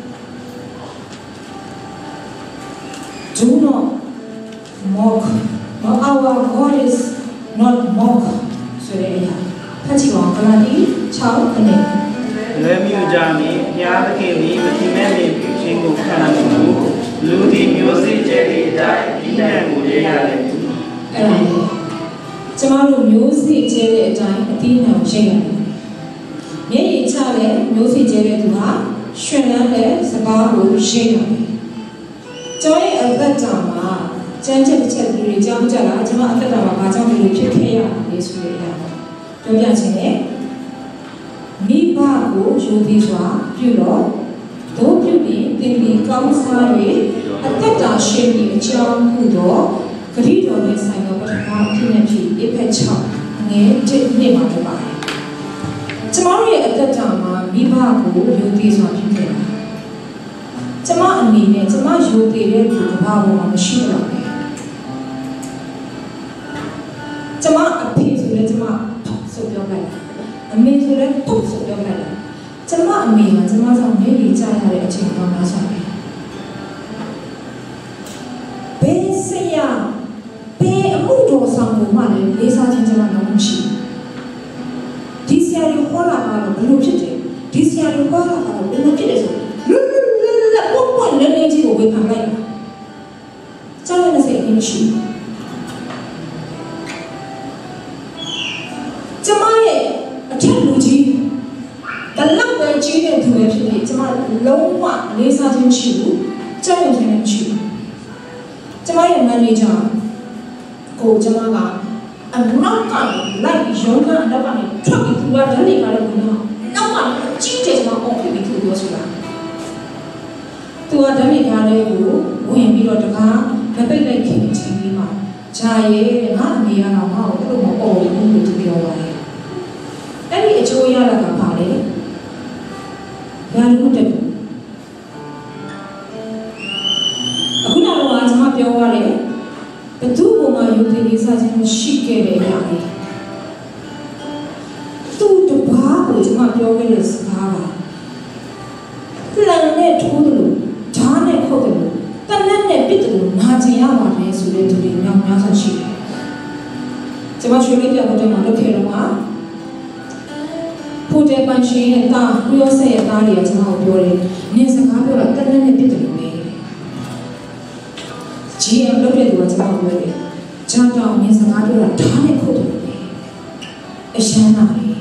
C: Do not mock our God is not mock ဆိုတဲ့အရာဖတ်ကြည့်ပါဂလာတိ၆ခုနှစ်
E: လွယ်မြူကြမည်ဘုရားသခင်သည်မတိမဲ့နေပြုခြင်းကိုခံရမည်လူသည်မျိုးစေ့ကျဲသည့်အတိုင်းဤတန်ကိုရေးရတယ်
D: အဲ့ဒါကျမတို့မျိုးစေ့ကျဲတဲ့အတိုင်းအတိအနှံကိုရေးရတယ်မျက်ရည်ချတဲ့မျိုးစေ့ကျဲတဲ့သူဟာရွှင်လန်းတဲ့စပါးကိုရေးရတယ်ကျွန်ရဲ့အသက်တာမှာကျမ်းချက်တစ်ချက်ဒီတွေကြောင်းကြတာကျွန်မအသက်တာမှာဘာကြောင့်ဒီလိုဖြစ်ခဲ့ရလဲဆိုတဲ့အရာပြောပြချင်တယ်မိဘကိုယုံကြည်စွာပြုတော့တို့ပြုပြီးသင်ပြီးကောင်းစား၍အသက်တာရှင်ပြီးအကြောင်းမှုတော့ဂရိတော်နဲ့ဆိုင်သောပထမအဖြစ်နဲ့ဖြစ်အဖက်၆ငယ်တစ်နှစ်မှာဖြစ်ပါတယ်ကျမတို့ရဲ့အသက်တာမှာမိဘကိုယုံကြည်စွာပြုခဲ့တာကျမအနေနဲ့ကျမယုံကြည်တဲ့သူကဘာမှမရှိတော့ဘူးကျမအဖေဆိုလည်းကျမဆိုပြောလိုက်အမေဆိုလည်းပုတ်ဆိုပြောလိုက်ကျမအမေကကျမဆောင်နေနေကြရတဲ့အချိန်တော့မဆောင်ဘူးဘယ်စရာဘယ်အမှုတော်ဆောင်မှုမှလည်းလေးစားခြင်းကျမတော့မရှိဘူးဒီဆရာတွေခေါ်လာတာဘယ်လိုဖြစ်တယ်ဒီဆရာတွေခေါ်လာတာဘယ်လိုဖြစ်တယ်ဆိုလွတ်လွတ်လွတ်လွတ်ဘုံလည်းလည်းကြီးကိုဝေဖန်လိုက်ကျောင်းရဲ့စိတ်အင်းရှိကျမရဲ့အထက်လူကြီးဘလောက်ပဲကြီးတဲ့သူပဲဖြစ်ဖြစ်ကျမလုံးဝလေးစားခြင်းရှိဘူးကြောက်ရွံ့ခြင်းမရှိဘူးကျမရဲ့မန်နေဂျာကိုကျမကအနောက်ကနေလိုက်ရုံးကအနောက်ကနေထွက်ပြီးသူကဓာတ်နေကြတဲ့ဘုရားနောက်ကကြီးတယ်ကျမအော်ဖြစ်ပြီးသူပြောဆိုတာသူကဓာတ်နေကြတဲ့ကိုဝင်ပြီးတော့တကားမပိတ်လိုက်ခင်ချင်းပြီးမှဂျာရဲ့ငါအမေကတော့ငါ့ကိုအဲ့လိုမအော်ဘူးလို့သူပြောပါတယ်အဲ့ဒီအချိုးရတာကပါလေဘာလို့တက်ဘူးပြောရတယ်ဘယ်သူ့ကိုမှယုံကြည်လေးစားခြင်းမရှိခဲ့တဲ့အရာတွေသူ့တပါးကိုကျွန်မပြောခဲ့တဲ့စကားပါလမ်းနဲ့ထိုးတယ်လို့ဓာတ်နဲ့ခုတ်တယ်လို့တနက်နဲ့ပြစ်တယ်လို့နာကျင်ရပါတယ်ဆိုတဲ့သူတွေများများဆရှိတယ်ကျွန်မရွှေလေးပြောင်းတဲ့မှာလုပ်ခဲ့တော့မှာဖို့တဲ့ပန်းရှင်ရဲ့တာပြောဆက်ရဲ့တားတွေကကျွန်တော်ပြောတယ်နင်စကားပြောတာတနက်နဲ့ပြစ်တယ်လို့ပဲ ဂျီ အမ် လုပ်တဲ့သူကကျွန်တော်ပြောတယ်ဂျာတောင်နင်စကားပြောတာဓာတ်နဲ့ခုတ်တယ်လို့ပဲအရှမ်းနာတယ်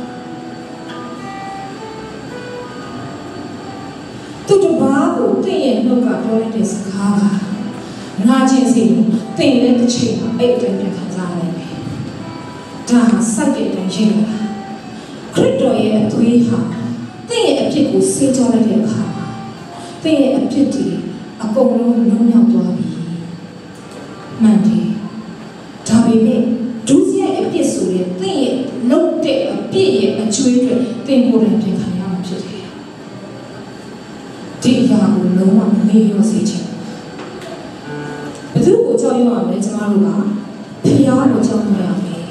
D: သူတပါးကိုတင့်ရဲ့နှုတ်ကပြောလိုက်တဲ့စကားကနာကျင်စီတင်တဲ့တစ်ချိန်မှာအဲ့အတိုင်းပြန်ခံစားနိုင်တယ်။ဒါဟာစတဲ့အတိုင်းရှိတာခရစ်တော်ရဲ့အသွေးဟာတင့်ရဲ့အဖြစ်ကိုစေးကြောလိုက်တဲ့အခါမှာတင့်ရဲ့အဖြစ်တွေအကုန်လုံးလုံးမြောက်သွားပြီ။မှန်တယ်။ဒါပေမဲ့ဒုစရိုက်အဖြစ်ဆိုတဲ့တင့်ရဲ့နှုတ်တဲ့အဖြစ်ရဲ့အကျွေးတွေတင်ကိုယ်တိုင်ပြန်ခံရမှာဖြစ်တယ်။ဒီအရာကိုလုံးဝမမေ့လျော့စေချင်ဘယ်သူကိုကြောက်ရွံ့ရမလဲကျမတို့ကဖျားကိုကြောက်ရွံ့ရမယ်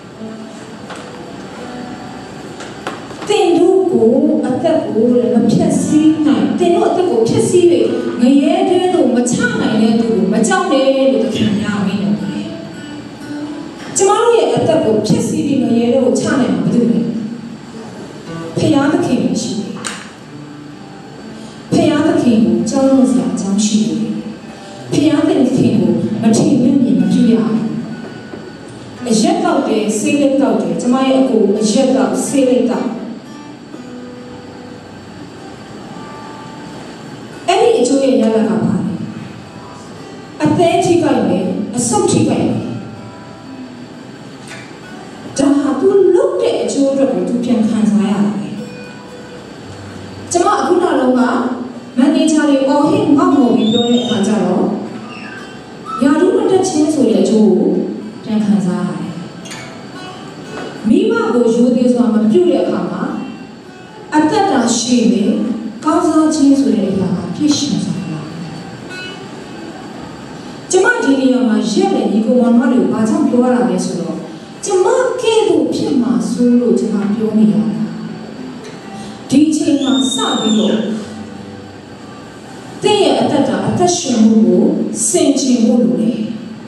D: တင်တို့ကိုအသက်ကိုလည်းမဖြတ်စည်းနိုင်တင်တို့အသက်ကိုဖြတ်စည်းပြီးငရဲတဲတို့မချနိုင်တဲ့သူကိုမကြောက်နဲ့လို့ထင်ရမိနေတယ်ကျမတို့ရဲ့အသက်ကိုဖြတ်စည်းပြီးငရဲတဲကိုချနိုင်မှာဘယ်သူလဲဖျားသခင်ရှိတယ်ဖျားသခင်ကိုကြောက်ရွံ့စရာအကြောင်းရှိတယ်ဖျားသခင်ကိုမထင်မဲ့မြင်မပြရအောင်အရက်တော့တယ်ဆေးလေးတော့တယ်ကျမရဲ့အကိုအရက်တော့ဆေးလေးတော့အဲ့ဒီအကျိုးရဲ့ရလဒ်ကပါလေအသေးထိခိုက်မယ်အဆုတ်ထိခိုက်မယ်ဒါဟာသူလုပ်တဲ့အကျိုးအတွက်ကိုသူပြန်ခံစားရတယ်ကျမအခုနောက်လုံးကမန်နေဂျာတွေအော်ဟစ်ငေါ့ငေါ့ပြီးပြောတဲ့အခါကျတော့ယာရုမတက်ချင်းဆိုတဲ့အကျိုးကိုပြန်ခံစားရတယ်မိမကိုယူသေးစွာမပြုတ်တဲ့အခါမှာအသက်တာရှိနေကောင်းစားခြင်းဆိုတဲ့အရာကပြည့်စုံသွားတာကျမဒီနေရာမှာရက်တဲ့ညီကိုမောင်မတွေကိုဘာကြောင့်ပြောရတာလဲဆိုတော့ကျမကဲ့သို့ဖြစ်မှာဆိုလို့ကျမပြောနေရတာဒီချိန်မှာစပြီးတော့တဲ့ရဲ့အသက်တာအသက်ရှင်မှုကိုစင်ကြင်ဖို့လိုတယ်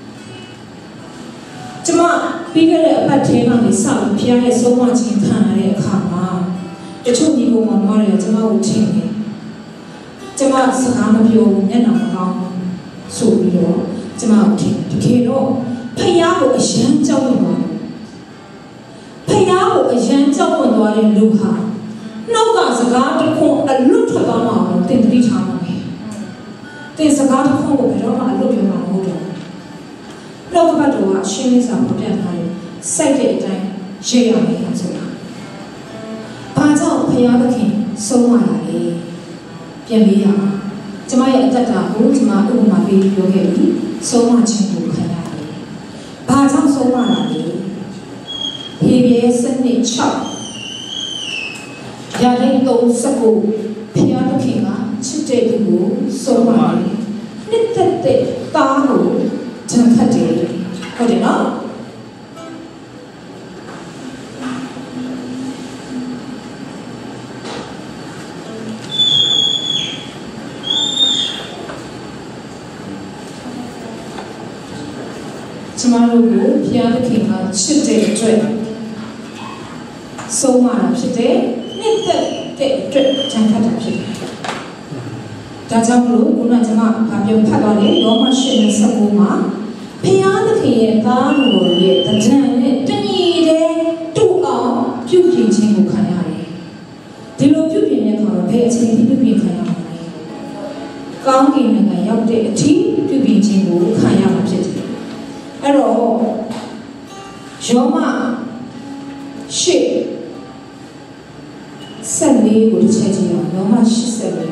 D: ကျမပြီးခဲ့တဲ့အပတ်ထဲကနေစပြီးဖျားရဲ့ဆုံးမခြင်းခံရတဲ့အခါမှာတချို့ညီကောင်မောင်မတွေကကျမကိုထင်တယ်ကျမစကားမပြောဘူးမျက်နှာမကောင်းဘူးဆိုပြီးတော့ကျမကိုထင်တယ်တကယ်တော့ဖျားကိုအယမ်းကြောက်နေပါဖျားကိုအယမ်းကြောက်ဝင်သွားတဲ့လူဟာနှုတ်ကစကားတစ်ခုအလွတ်ထွက်သွားမှာကိုသင်သတိထားပါမယ်တင်စကားတစ်ခုကိုဘယ်တော့မှအလုပ်ပြောမှာမဟုတ်တော့လောကဘတ်တော်ကရှင်းလင်းစွာပြပြထားတယ်စိုက်တဲ့အတိုင်းရေးရမယ်ဆိုတာဘာကြောင့်ဖျားသခင်ဆုံးမလာလဲပြန်ပြီးရအောင်ကျမရဲ့အသက်တာကိုကျမဥပမာပေးပြောခဲ့ပြီးဆုံးမခြင်းကိုခံရတယ်ဘာကြောင့်ဆုံးမလာလဲဖေပြဲစနစ်၆ရာလိန်သုံးစကုဖျားသခင်ကချစ်တဲ့သူကိုဆုံးမတယ်နှစ်သက်တဲ့သားကိုဂျန်ခတ်တယ်ဟုတ်တယ်နော်ကျမတို့ကိုဘုရားသခင်ကချစ်တဲ့အတွက်ဆုံးမတာဖြစ်တယ်နှစ်သက်တဲ့အတွက်ဂျန်ခတ်တာဖြစ်တယ်ဒါကြောင့်မလို့ခုနကကျွန်မဗာပြောဖတ်သွားတယ်ရောမရှင်းနဲ့ဆက်ဖို့မှာဘုရားသခင်ရဲ့သားတော်ရဲ့တကြံနဲ့တညီတဲ့တူအောင်ပြုပြင်ခြင်းကိုခံရတယ်ဒီလိုပြုပြင်တဲ့အခါမှာဘယ်အချိန်ပြုပြင်ခံရမှာလဲကောင်းကင်နိုင်ငံရောက်တဲ့အထိပြုပြင်ခြင်းကိုခံရမှာဖြစ်တယ်အဲ့တော့ရောမရှစ်ဆက်လေးကိုတစ်ချက်ကြည့်အောင်ရောမရှိဆက်လေး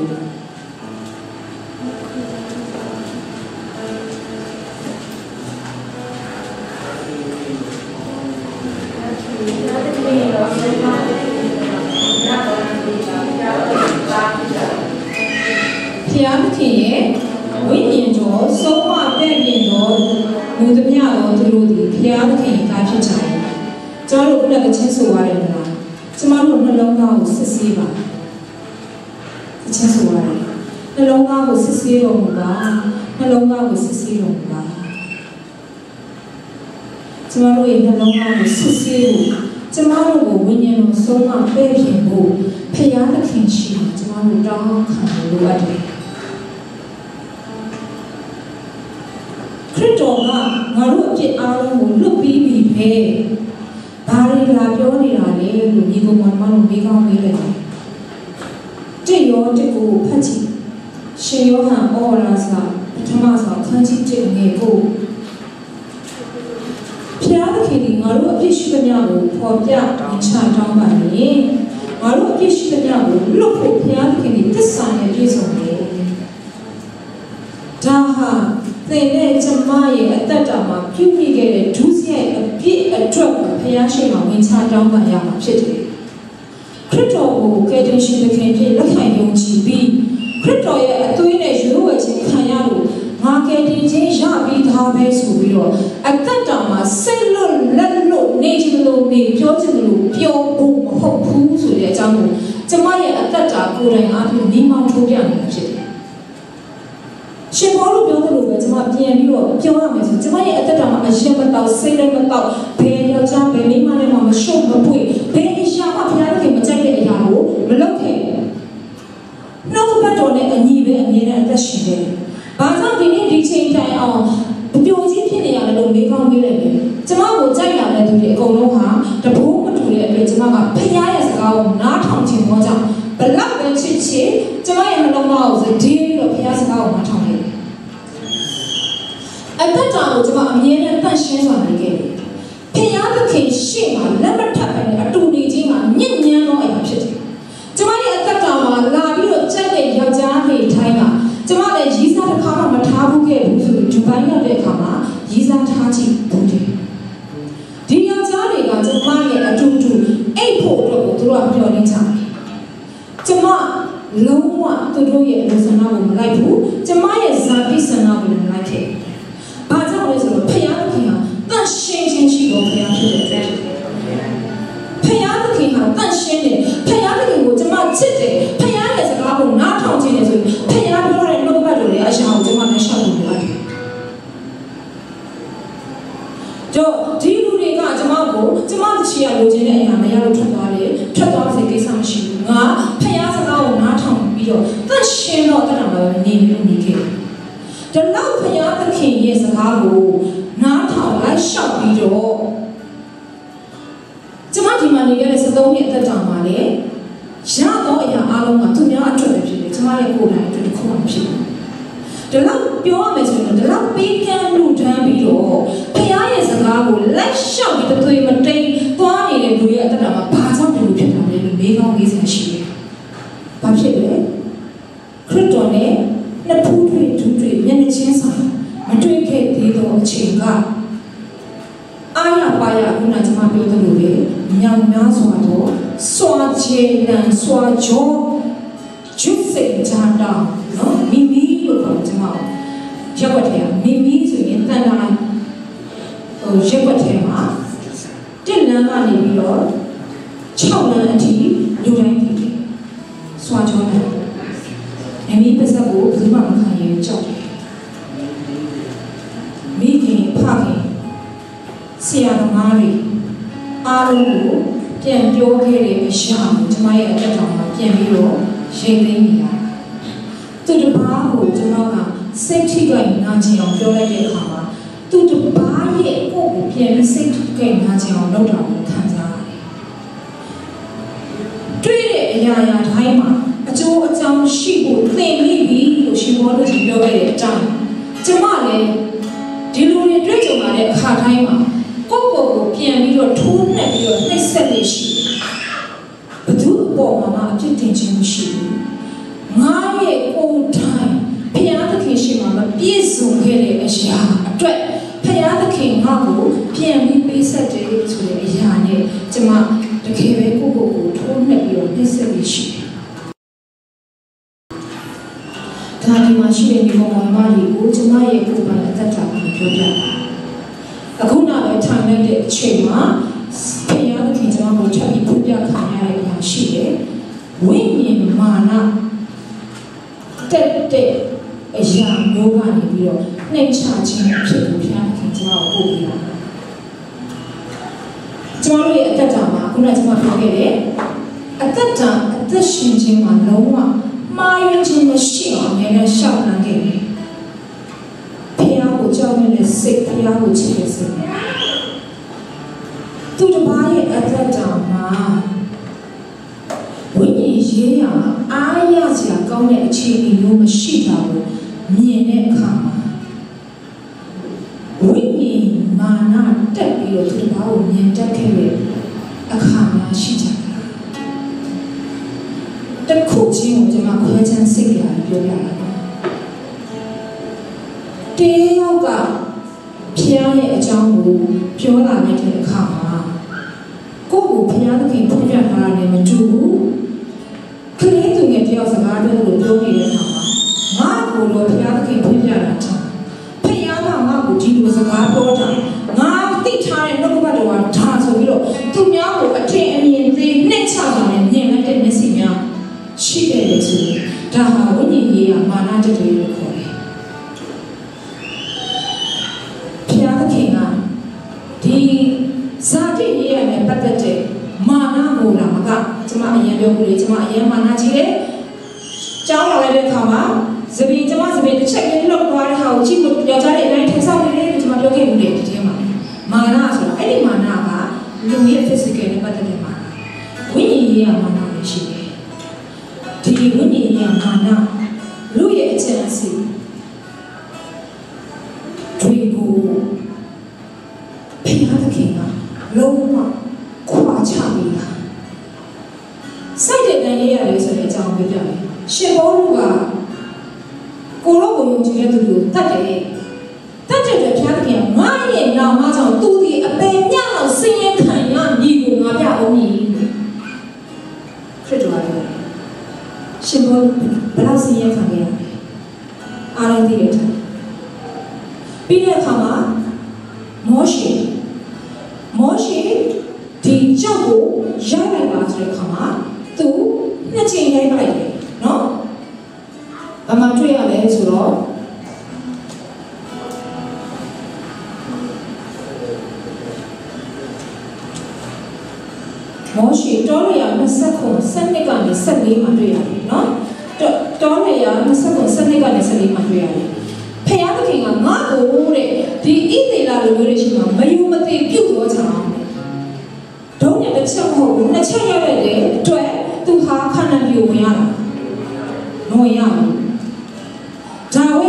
D: ဘုရားသခင်ရဲ့ဝိညာဉ်တော်ဆုံးမတဲ့မူသမ ्या တော့သူတို့ဒီဖျားသခင်ကားဖြစ်ကြတယ်ကျွန်တော်တို့ခုနကချင်းဆိုရတယ်မလားကျမတို့နှလုံးသားကိုစစ်ဆေးပါချင်းဆိုရတယ်နှလုံးသားကိုစစ်ဆေးတော်မူပါနှလုံးသားကိုစစ်ဆေးတော်မူပါကျမတို့ရဲ့နှလုံးသားကိုစစ်ဆေးဖို့ကျမတို့ကိုဝိညာဉ်တော်ဆုံးမပဲ့ပြင်ဖို့ဖျားသခင်ရှိမှကျမတို့တောင်းခံလို့လိုအပ်တယ်ခရစ်တော်ကငါတို့အပြစ်အားလုံးကိုလွတ်ပြီးပြီပဲဘာတွေလာပြောနေတာလဲလို့ညီကောင်မတို့မေးကောင်းမေးလိုက်တယ်တိရောတိကိုဖတ်ကြည့်ရှင်ယောဟန်ဩဝါဒစာပထမဆုံးခန်းကြီးတစ်ငယ်ကိုဖျားသခင်ကငါတို့အပြစ်ရှိသမျှကိုပေါ်ပြတင်ချတောင်းပါနေငါတို့အပြစ်ရှိသမျှကိုလွတ်ဖို့ဖျားသခင်သစ္စာနဲ့ပြည့်စုံတယ်ဒါဟာသင်နဲ့ကျမရဲ့အသက်တာမှာပြုမိခဲ့တဲ့ဒုစရိုက်အပြစ်အတွက်ကိုဖျားရှိမှဝင်ချတောင်းပန်ရမှာဖြစ်တယ်ခရစ်တော်ကိုကယ်တင်ရှင်သခင်ဖြစ်လက်ခံယုံကြည်ပြီးခရစ်တော်ရဲ့အသွေးနဲ့ရွေးဝယ်ခြင်းခံရလို့ငါကယ်တင်ခြင်းရပြီးသားပဲဆိုပြီးတော့အသက်တာမှာစိတ်လွတ်လက်လွတ်နေခြင်းလို့နေပြောခြင်းလို့ပြောဖို့မဟုတ်ဘူးဆိုတဲ့အကြောင်းကိုကျမရဲ့အသက်တာကိုယ်တိုင်အားဖြင့်မိမောင်းထိုးပြနေတာဖြစ်တယ်ရှင်ဘောလို့ပြောသလိုပဲကျမပြန်ပြီးတော့ပြောရမယ်ဆိုကျမရဲ့အသက်တာမှာအရင်မတော့စိတ်လည်းမတော့ဘယ်ယောက်ျားဘယ်မိန်းမလည်းမရှုပ်မပွေဘယ်အရာမှဘုရားသခင်မကြိုက်တဲ့အရာကိုမလုပ်ခဲ့ဘူးနှုတ်ဘတ်တော်နဲ့အညီပဲအမြဲတမ်းအသက်ရှင်နေတယ်။ဘာကြောင့်ဒီနေ့ဒီချိန်တိုင်အောင်ပျော်ကြီးဖြစ်နေရလဲလို့မေးကောင်းမေးလိုက်တယ်။ကျမကိုကြိုက်လာတဲ့သူတွေအကုန်လုံးဟာတဘိုးမတူတဲ့အတွက်ကျမကဖခင်ရဲ့စကားကိုနားထောင်ခြင်းတော့ကြောင့်ဘလောက်ပဲချစ်ချစ်ကျမရဲ့နှလုံးသားကိုစည်ပြီးတော့ဖခင်စကားကိုနားထောင်နေတယ်။အသက်တာကိုကျမအမြဲတမ်းတန့်ရှင်းစွာနေခဲ့တယ်။ဖခင်သခင်ရှေ့မှာလက်မထပ်ပဲအတူနေခြင်းမှာညဉ့်ညမ်းသောအရာဖြစ်တယ်။ကျမရဲ့အသက်တာမှာလာပြီးတော့ကြက်တဲ့ယောက်ျားတွေထိုင်းကကျမလည်းရီးစားတစ်ခါမှမထားဘူးခဲ့ဘူးဆိုပြီးဒူဘိုင်းရောက်တဲ့အခါမှာရီးစားထားကြည့်ဘူးတယ်ဒီယောက်ျားတွေကကျမရဲ့အတူတူအိတ်ဖို့အတွက်ကိုသူတို့ကပြောနေကြတယ်ကျမလုံးဝသူတို့ရဲ့လူစနာကိုမလိုက်ဘူးကျမရဲ့ဇာတိစနာကိုမလိုက်ခဲ့ဘာကြောင့်လဲဆိုတော့ဖခင်သခင်ဟာတန့်ရှင်းခြင်းရှိတော်ဖခင်ဖြစ်တဲ့အတွက်ဖခင်သခင်ဟာတန့်ရှင်းတယ်ဖခင်သခင်ကိုကျမချစ်တယ်ဖခင်ရဲ့စကားကိုနားထောင်ခြင်းနဲ့ဆိုရင်ဖခင်ပြောတဲ့နှုတ်ဘတ်တွေလည်းအရာကိုကျမနဲ့ရှောက်လို့ရတယ်တော့ဒီလူတွေကကျမကိုကျမတို့ချီရလိုချင်တဲ့အရာမရလို့ထွက်သွားတယ်ထွက်သွားစေကိစ္စမရှိဘူးငါဖခင်စကားကိုနားထောင်ပြီးတော့တန့်ရှင်းတော့တဲ့မှာနေလို့နေခဲ့ဒီလောက်ဖခင်သခင်ရဲ့စကားကိုနားထောင်လိုက်ရှောက်ပြီးတော့ကျမဒီမှာနေခဲ့တဲ့စသုံးနှစ်အသက်တာမှာလေရတော့အရာအားလုံးကသူများအတွက်ပဲဖြစ်တယ်ကျမရဲ့ကိုယ်တိုင်အတွက်တစ်ခုမှဖြစ်ဘူးဒီလောက်ပြောရမယ်ဆိုရင်ဒီလောက်ပေးကမ်းလူထမ်းပြီးတော့ဖခင်ရဲ့စကားကိုလိုက်လျှောက်ပြီးသွေးမတိန်သွားနေတဲ့လူရဲ့အသက်တာမှာဘာကြောင့်ဒီလိုဖြစ်တာလဲလို့မေးကောင်းမေးစရာရှိတယ်။ဘာဖြစ်လဲခရစ်တော်နဲ့နှစ်ဖူးတွေဒူးတွေမျက်နှာချင်းစာမတွေ့ခဲ့သေးသောအချိန်ကအာရပါရခုနကကျွန်မပြောသလိုပဲမြောင်များစွာတော့စွာချေလန်စွာကြောကျွတ်စိတ်ချမ်းတောင်းနော်မိမိလို့ခေါ်ကျွန်မရက်ွက်ထဲမိမိဆိုရင်တန်တာဟိုရက်ွက်ထဲမှာတစ်လမ်းကနေပြီးတော့ခြောက်လမ်းအထိလူတိုင်းသိတယ်စွာကြောတယ်အမိပါစပ်ကိုဘယ်သူမှမခံရင်ကြောက်တယ်မိခင်ဖခင်ဆရာသမားတွေအားလုံးကိုပြန်ပြောခဲ့တဲ့အရာကိုကျွန်မရဲ့အတက်တောင်မှာပြန်ပြီးတော့ရိတ်သိမ်းနေရသူတစ်ပါးကိုကျွန်တော်ကစိတ်ထိခိုက်နာကျင်အောင်ပြောလိုက်တဲ့အခါမှာသူတစ်ပါးရဲ့ကိုယ့်ကိုပြန်ပြီးစိတ်ထိခိုက်နာကျင်အောင်လုပ်တာကိုခံစားရတယ်တွေ့တဲ့အရာရာတိုင်းမှာအကျိုးအကြောင်းရှိဖို့သင်မိပြီလို့ရှင်ဘောတို့ပြောခဲ့တဲ့အကြောင်းကျွန်မလည်းဒီလိုတွေတွေ့ကြုံလာတဲ့အခါတိုင်းမှာကိုယ့်ကိုယ်ကိုပြန်ပြီးတော့ထိုးနှက်ပြီးတော့နှိပ်စက်နေရှိဘယ်သူ့ပေါ်မှာအဖြစ်တင်ခြင်းမရှိဘူးငါရဲ့ကိုယ်တိုင်ဖခင်သခင်ရှိမှမပြည့်စုံခဲ့တဲ့အရာအတွက်ဖခင်သခင်ငါ့ကိုပြန်ပြီးပေးဆက်တယ်ဆိုတဲ့အရာနဲ့ကျွန်မတကယ်ပဲကိုယ့်ကိုယ်ကိုထိုးနှက်ပြီးတော့နှိပ်စက်နေရှိဒါဒီမှာရှိတဲ့ဒီကောင်မလေးကိုကျွန်မရဲ့ကိုယ်ပိုင်အသက်တာကိုပြောပြတာ
C: ထိုင်လိုက်တဲ့အချိန်မှာဘုရားသခင်ကျွန်တော်ကိုထပ်ပြီးပြပြခံရတဲ့အရာရှိတယ်ဝိညာဉ်မာနတက်တဲ့အရာမျိုးကနေပြီးတော့နှိမ့်ချခြင်းဖြစ်ကိုဘုရားသခင်ကျွန်တော်ကိုပို့ပေးတာကျွန်တော်ရဲ့အသက်တာမှာခုနကကျွန်တော်ပြောခဲ့တယ်အသက်တာအသက်ရှင်ခြင်းမှာလုံးဝမှားယွင်းခြင်းမရှိအောင်အများနဲ့ရှောက်နှံခဲ့တယ်ဘုရားကိုကြောက်နေတဲ့စိတ်ဘုရားကိုချစ်တဲ့စိတ်သူတစ်ပါးရဲ့အသက်တာမှာဝိညာဉ်ရေးရာအားရစရာကောင်းတဲ့အခြေအနေမျိုးမရှိတာကိုမြင်တဲ့အခါမှာဝိညာဉ်မာနတက်ပြီးတော့သူတစ်ပါးကိုမြင်တတ်ခဲ့တဲ့အခါများရှိကြတယ်တခုချင်းကိုကျွန်မခွဲခြမ်းစိတ်ရာပြောပြတာတေးရောက်ကဖျားရဲ့အကြောင်းကိုပြောလာတဲ့အခါမှာကိုယ့်ကိုဘုရားသခင်ဖွင့်ပြထားတာနဲ့မတူဘူးကလေးသူငယ်တယောက်စကားပြောလို့ပြောနေတဲ့အခါမှာငါ့ကိုတော့ဘုရားသခင်ဖွင့်ပြတာချာဘုရားကငါ့ကိုဒီလိုစကားပြောတာငါသိထားတဲ့နှုတ်ကပတ်တော်ကဒါဆိုပြီးတော့သူများကိုအထင်အမြင်သေးနှိမ့်ချတာနဲ့မြင်လိုက်တဲ့မျက်စိများရှိတယ်လို့ဆိုဒါဟာဝိညာဉ်ရေးကမာနတက်တယ်လို့ခေါ်တယ်ဘုရားသခင်ကဒီဇာတိရေးရနဲ့ပတ်သက်တဲ့မာနကိုလာမကကျွန်မအရင်ပြောလို့လေကျွန်မအရင်မာနကြီးတယ်ကြောင်းလာလိုက်တဲ့အခါမှာသပင်ကျွန်မသပင်တစ်ချက်လေးလောက်သွားတဲ့ဟာကိုကြည့်လို့ယောက်ျားလေးအတိုင်းထပ်ဆောင်နေတယ်ကျွန်မပြောခဲ့ဘူးလေဒီထဲမှာမာနဆိုတာအဲ့ဒီမာနကလူရဲ့ physical နဲ့ပတ်သက်တဲ့မာနဝိညာဉ်ရေးရမာနလည်းရှိတယ်ဒီဝိညာဉ်ရေးမာနလူရဲ့အချက်အစီတွေကိုဘုရားသခင်ကလုံးဝခွာချပြီးတာစိုက်တဲ့တန်ရေးရတယ်ဆိုတဲ့အကြောင်းပြောပြမယ်ရှင်ဘောလူကကိုလိုကိုယုံကြည်တဲ့သူကိုတတ်တယ်တတ်တဲ့အတွက်ဘုရားသခင်ကငါရဲ့နာမကြောင့်သူဒီအပေမြတ်အောင်ဆင်းရဲခံရမည်ကိုငါပြအောင်မည်ခရစ်တော်ကရှင်ဘောဘယ်လောက်ဆင်းရဲခံရလဲအားလုံးသိတယ်ပြီးတဲ့အခါမှာမောရှေမောရှေဒီကြောက်ကိုရိုက်လိုက်ပါဆိုတဲ့အခါမှာသူနှစ်ချိန်ရိုက်လိုက်တယ်နော်။ဘာမှတွေ့ရလဲဆိုတော့မောရှေတောလျာနှစ်ဆက်ခုစနစ်ကနေဆက်လေးမှတွေ့ရတယ်နော်။တောလျာနှစ်ဆက်ခုစနစ်ကနေဆက်လေးမှတွေ့ရတယ်။ဖခင်သခင်ကငါ့ကိုတဲ့ဒီဣသေလလူမျိုးတွေရှိမှမယုံမသိပြုတ်သွားကြအောင်ဒုံးနဲ့တစ်ချက်မဟုတ်ဘူးနှစ်ချက်ရလိုက်တဲ့အတွက်သူဟာခန္ဓာပြိုဝင်ရတာမဝင်ရဘူးဒါဝိ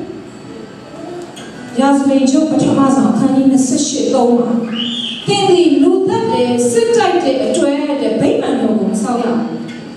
C: ရာဇဝင်ချုပ်ပထမဆုံးအခန်းကြီးနှစ်ဆယ့်ရှစ် သုံးမှာသင်ဒီလူသက်တဲ့စစ်တိုက်တဲ့အတွက်တဲ့ဗိမာန်တော်ကိုမဆောက်ရဘူး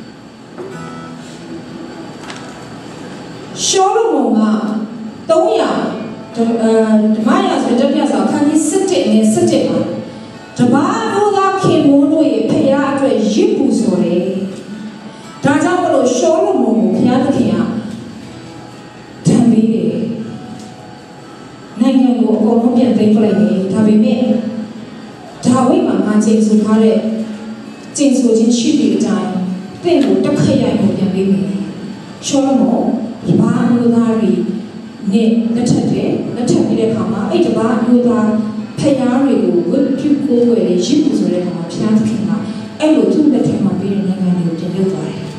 C: ရှောလမုန်ကသုံးရာဓမ္မရာဇဝင်တပြည့်ဆောင်အခန်းကြီး ၁၁ နဲ့ ၁၁ မှာတပါးတို့သာခင်မိုးတို့ရဲ့ဖခင်အတွက်ရစ်ပူဆိုတယ်။ဒါကြောင့်မလို့ရှောလမုန်ကိုဘုရားသခင်ကတံပေးတယ်။နိုင်ငံကိုအကုန်လုံးပြန်သိမ်းပလိုက်တယ်။ဒါပေမဲ့ဒါဝိဒ်မှာငါကျင့်ဆိုထားတဲ့ကျင့်ဆိုခြင်းရှိတဲ့အတိုင်းတင့်ကိုတက်ခရိုင်ကိုပြန်ပေးမယ်။ရှောလမုန်တပါးတို့သားတွေနဲ့လက်ထပ်တယ်လက်ထပ်ပြီးတဲ့အခါမှာအဲ့တပါးတို့သားဖယားတွေကိုဝတ်ပြုကိုးကွယ်ရရှိဖို့ဆိုတဲ့အခါမှာဘုရားသခင်ကအဲ့လိုသူ့လက်ထက်မှာပေးတဲ့နိုင်ငံတွေကိုပြန်လုပ်သွားတယ်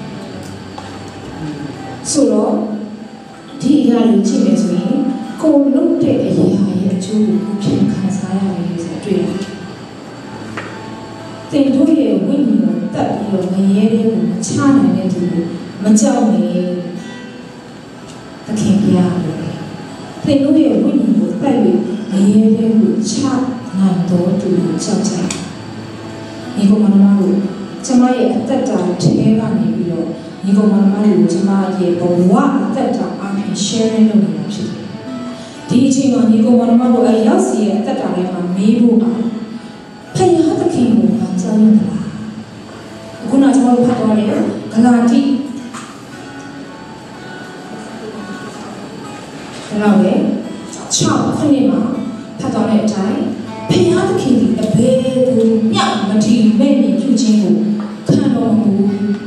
C: ။ဆိုတော့ဒီအရာကိုကြည့်မယ်ဆိုရင်ကိုယ်လုပ်တဲ့အရာရဲ့အကျိုးကိုပြန်ခံစားရတယ်ဆိုတွေ့ရတယ်။သင်တို့ရဲ့ဝိညာဉ်ကိုတတ်ပြီးတော့ငရဲတဲ့ကိုချနိုင်တဲ့သူကိုမကြောက်နဲ့သခင်ပြရတယ်။သင်တို့ရဲ့ဝိညာဉ်ကိုတတ်ပြီးငရဲတဲ့ကိုချနိုင်တော်သူကိုကြောက်ကြတယ်။ဒီကောင်မတို့ကျမရဲ့အသက်တာထဲကနေပြီးတော့ဒီကောင်မတို့ကျမရဲ့ဘဝအသက်တာအပြင် sharing လုပ်နေတာဖြစ်တယ်။ဒီအချိန်မှာဒီကောင်မတို့အရောက်စီရဲ့အသက်တာထဲမှာမေးဖို့အောင်ဖခင်သခင်ကိုမကြောက်ရဘူးလား။အခုနောက်ကျွန်တော်ဖတ်သွားတယ်ဂလာတိဒါတော့လေ၆ခုနှစ်မှာဖတ်သွားတဲ့အတိုင်းဖယားသခင်ဒီအဘယ်ကိုညမထီမဲ့မြင်ပြုခြင်းကိုခံတော်မူ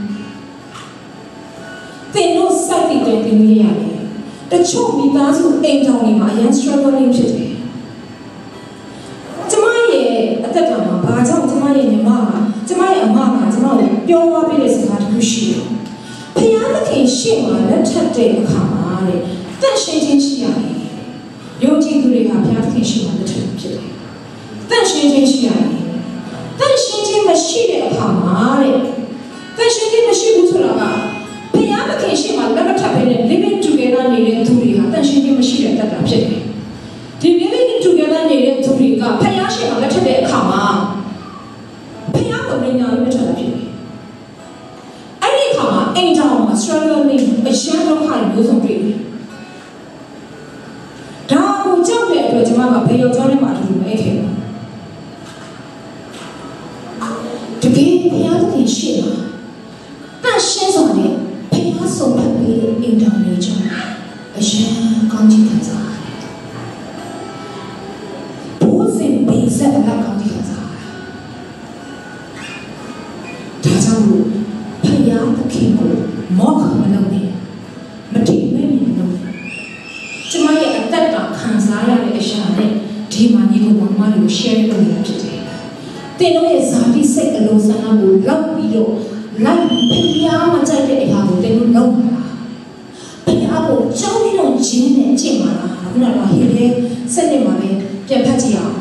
C: သင်တို့စိုက်တည်တဲ့တင်ရရတယ်တချို့မိသားစုအိမ်တော်တွေမှာအရင် struggling ဖြစ်တယ်ကျမရဲ့အသက်တာမှာဘာကြောင့်ကျမရဲ့ညီမကကျမရဲ့အမကကျမကိုပြောသွားပြတဲ့စကားတစ်ခုရှိတယ်ဖယားသခင်ရှေ့မှာလက်ထပ်တဲ့အခါမှာတဲ့တန်ရှင်းခြင်းရှိရတယ်ယုံကြည်သူတွေကဘုရားသခင်ရှေ့မှာလက်ထပ်ဖြစ်တယ်တန်ရှင်းခြင်းရှိရတယ်တန်ရှင်းခြင်းမရှိတဲ့အခါမှာတဲ့တန်ရှင်းခြင်းမရှိဘူးဆိုတာကဘုရားသခင်ရှေ့မှာလက်မထပ်ဘဲနဲ့ living together နေတဲ့သူတွေဟာတန်ရှင်းခြင်းမရှိတဲ့တတ်တာဖြစ်တယ်ဒီ living together နေတဲ့သူတွေကဘုရားရှေ့မှာလက်ထပ်တဲ့အခါမှာဘုရားကိုမြင်ရလို့လက်ထပ်တာဖြစ်တယ်အဲ့ဒီအခါမှာအိမ်ထောင်မှာ struggling အရှမ်းတော့ဟာမျိုးစုံတွေ့တယ်ဒါကိုကြောက်တဲ့အတွက်ကျွန်မကဘယ်ရောက်ကြောင်းထဲမှာတူမဲ့ခဲ့ပါတကယ်ဘုရားသခင်ရှိမှာတန်ရှင်းစွာနဲ့ဘုရားဆုံးဖြတ်ပြီးအင်တာနက်ကြောင့်အရှမ်းကောင်းချီးခံစားရတယ်ဘိုးစင်ဘေးဆက်လာကောင်းချီးခံစားရတယ်ဒါကြောင့်ဘုရားသခင်ကိုမောခမလုပ်နဲ့မတိမဲ့မြင်လို့ကျမရဲ့အသက်တာခံစားရတဲ့အရာနဲ့ဒီမှာညီကိုမောင်မတွေကို share လုပ်နေတာဖြစ်တယ်။တင်တို့ရဲ့ဇာတိစိတ်အလိုဆန္ဒကိုလောက်ပြီးတော့လိုက်ဖျားမကြိုက်တဲ့အရာကိုတင်တို့လုပ်ပါလား။ဖျားကိုကြောက်ရွံ့ခြင်းနဲ့ကြင်ပါလား။ခုနကဟေတဲ့စက်နေမှာပဲပြန်ဖတ်ကြည့်အောင်။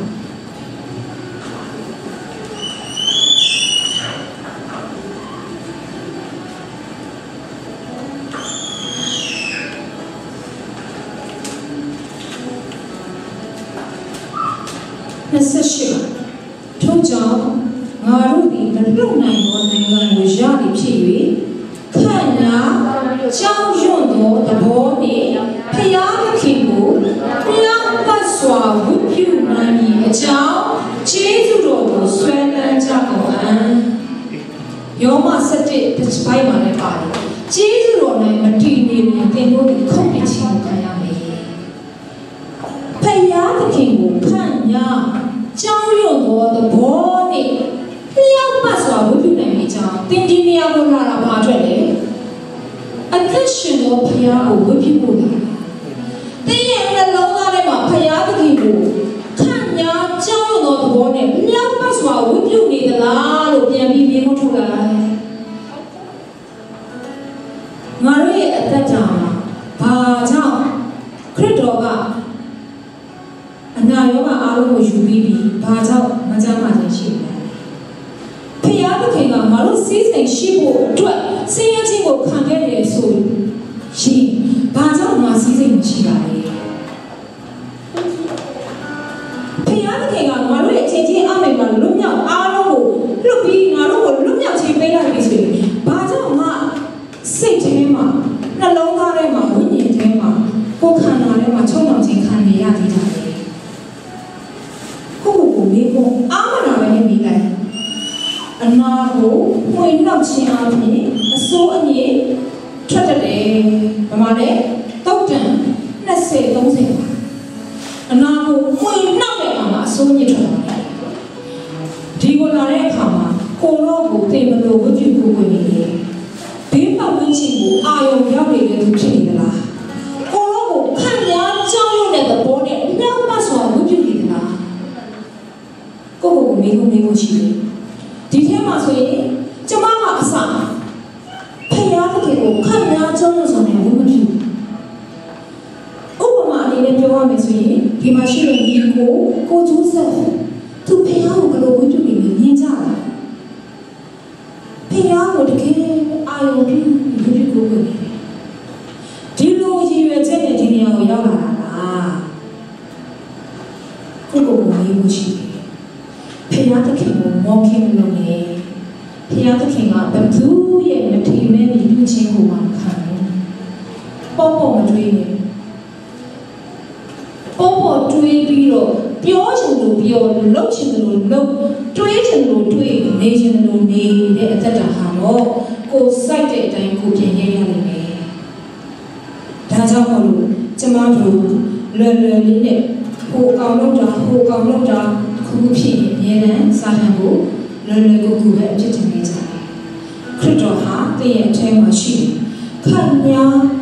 C: ထို့ကြောင့်ငါတို့သည်မလွတ်နိုင်သောနိုင်ငံကိုရသည်ဖြစ်၍ခန့်နာကြောက်ရွံ့သောသဘောနှင့်ဖျားသခင်ကိုလျောက်ပတ်စွာဝတ်ပြုနိုင်မည်အကြောင်းကျေးဇူးတော်ကိုဆွဲလန်းကြကုန်အံ့ယောမစတဲ့တစ်ပိုင်းမှာလည်းပါတယ်ကျေးဇူးတော်နဲ့မတည်နေရင်သင်တို့ဒီခုတ်ပြချင်ခံရမယ်ဖျားသခင်ကိုခန့်နာကြောက်ရွံ့သောသဘောနဲ့လျောက်ပတ်စွာဝတ်ပြုနိုင်တဲ့အကြောင်းသင်ဒီနေရာကိုလာတာဘာအတွက်လဲအသက်ရှင်သောဘုရားကိုဝတ်ပြုဖို့လာသင်ရဲ့နှလုံးသားထဲမှာဘုရားသခင်ကိုခံညာကြောက်ရွံ့သောသဘောနဲ့လျောက်ပတ်စွာဝတ်ပြုနေသလားလို့ပြန်ပြီးမေးခွန်းထုတ်လာတယ်ငါတို့ရဲ့အသက်တာဘာကြောင့်ခရစ်တော်ကအနာရောဂါအားလုံးကိုယူပြီးပြီးဘာကြောင့်မကြမ်းမာခြင်းရှိလဲဖခင်သခင်ကငါတို့စီးစိမ်ရှိဖို့အတွက်ဆင်းရဲခြင်းကိုခံခဲ့တယ်ဆိုရင်ဘာကြောင့်ငါစီးစိမ်မရှိပါလဲဖခင်သခင်ကငါတို့ရဲ့အချင်းချင်းအမိန်မှာလွတ်မြောက်အားလုံးကိုလွတ်ပြီးငါတို့ကိုလွတ်မြောက်ခြင်းပေးလိုက်ပြီဆိုရင်ဘာကြောင့်ငါစိတ်ထဲမှာနှလုံးသားထဲမှာဝိညာဉ်ထဲမှာကိုယ်ခန္ဓာထဲမှာချုံအောင်ခြင်းခံနေရသေးတာလေမိဖို့အားမနာပဲနေမိလိုက်အနာကိုပွင့်နှောက်ခြင်းအပြင်အစိုးအငြိထွက်တတ်တယ်။ဘာမှလဲတောက်တန်နှစ်ဆယ်သုံးဆယ်ပါအနာကိုပွင့်နှောက်တဲ့အခါမှာအစိုးအငြိထွက်လာတယ်။ဒီကိုလာတဲ့အခါမှာကိုရောကိုသိမလို့ဝိပုကိုဝင်နေတယ်။ဘေးပတ်ဝန်းကျင်ကိုအာရုံရောက်နေတဲ့သူဖြစ်နေသလား။ကိုရောကိုခံရကြောက်ရွံ့တဲ့သဘောနဲ့ညောင်းမစွာဝိပုနေသလား။ကိုယ့်ကိုယ်မေးဖို့မေးဖို့ရှိတယ်ဒီထဲမှာဆိုရင်ကျမကအစဖယားသခင်ကိုခံရကြောင်းလို့ဆိုနေဝိမပြုဥပမာအနေနဲ့ပြောရမယ်ဆိုရင်ဒီမှာရှိတဲ့ဒီကိုကိုကျိုးဆက်သူဖယားကိုဘယ်လိုဝိပြုနေလဲမြင်ကြတာဖယားကိုတကယ်အာရုံပြုဝိပြုကိုနေဒီလိုရည်ရွယ်ချက်နဲ့ဒီနေရာကိုရောက်လာတာလားကိုယ့်ကိုယ်ကိုမေးဖို့ရှိတယ်ဖယားသခင်ကိုမောခင်မလို့နေဖယားသခင်ကဘသူရဲ့မထီမဲ့မြည်ချင်းကိုမှခံတယ်ပေါ့ပေါ့မတွေးနဲ့ပေါ့ပေါ့တွေးပြီးတော့ပြောချင်လို့ပြောလုပ်ချင်လို့လုပ်တွေးချင်လို့တွေးနေချင်လို့နေတဲ့အသက်တာဟာတော့ကိုစိုက်တဲ့အတိုင်းကိုပြင်ရရနိုင်မယ်ဒါကြောင့်မို့လို့ကျမတို့လွယ်လွယ်လေးနဲ့ဟိုကောင်လောက်တာဟိုကောင်လောက်တာ
D: ခုခုဖြစ်ရင်အမြဲတမ်းစာတန်ကိုလွယ်လွယ်ကူကူပဲအဖြစ်တင်နေကြတယ်ခရစ်တော်ဟာသင်ရဲ့အထဲမှာရှိတယ်ခန့်ညာ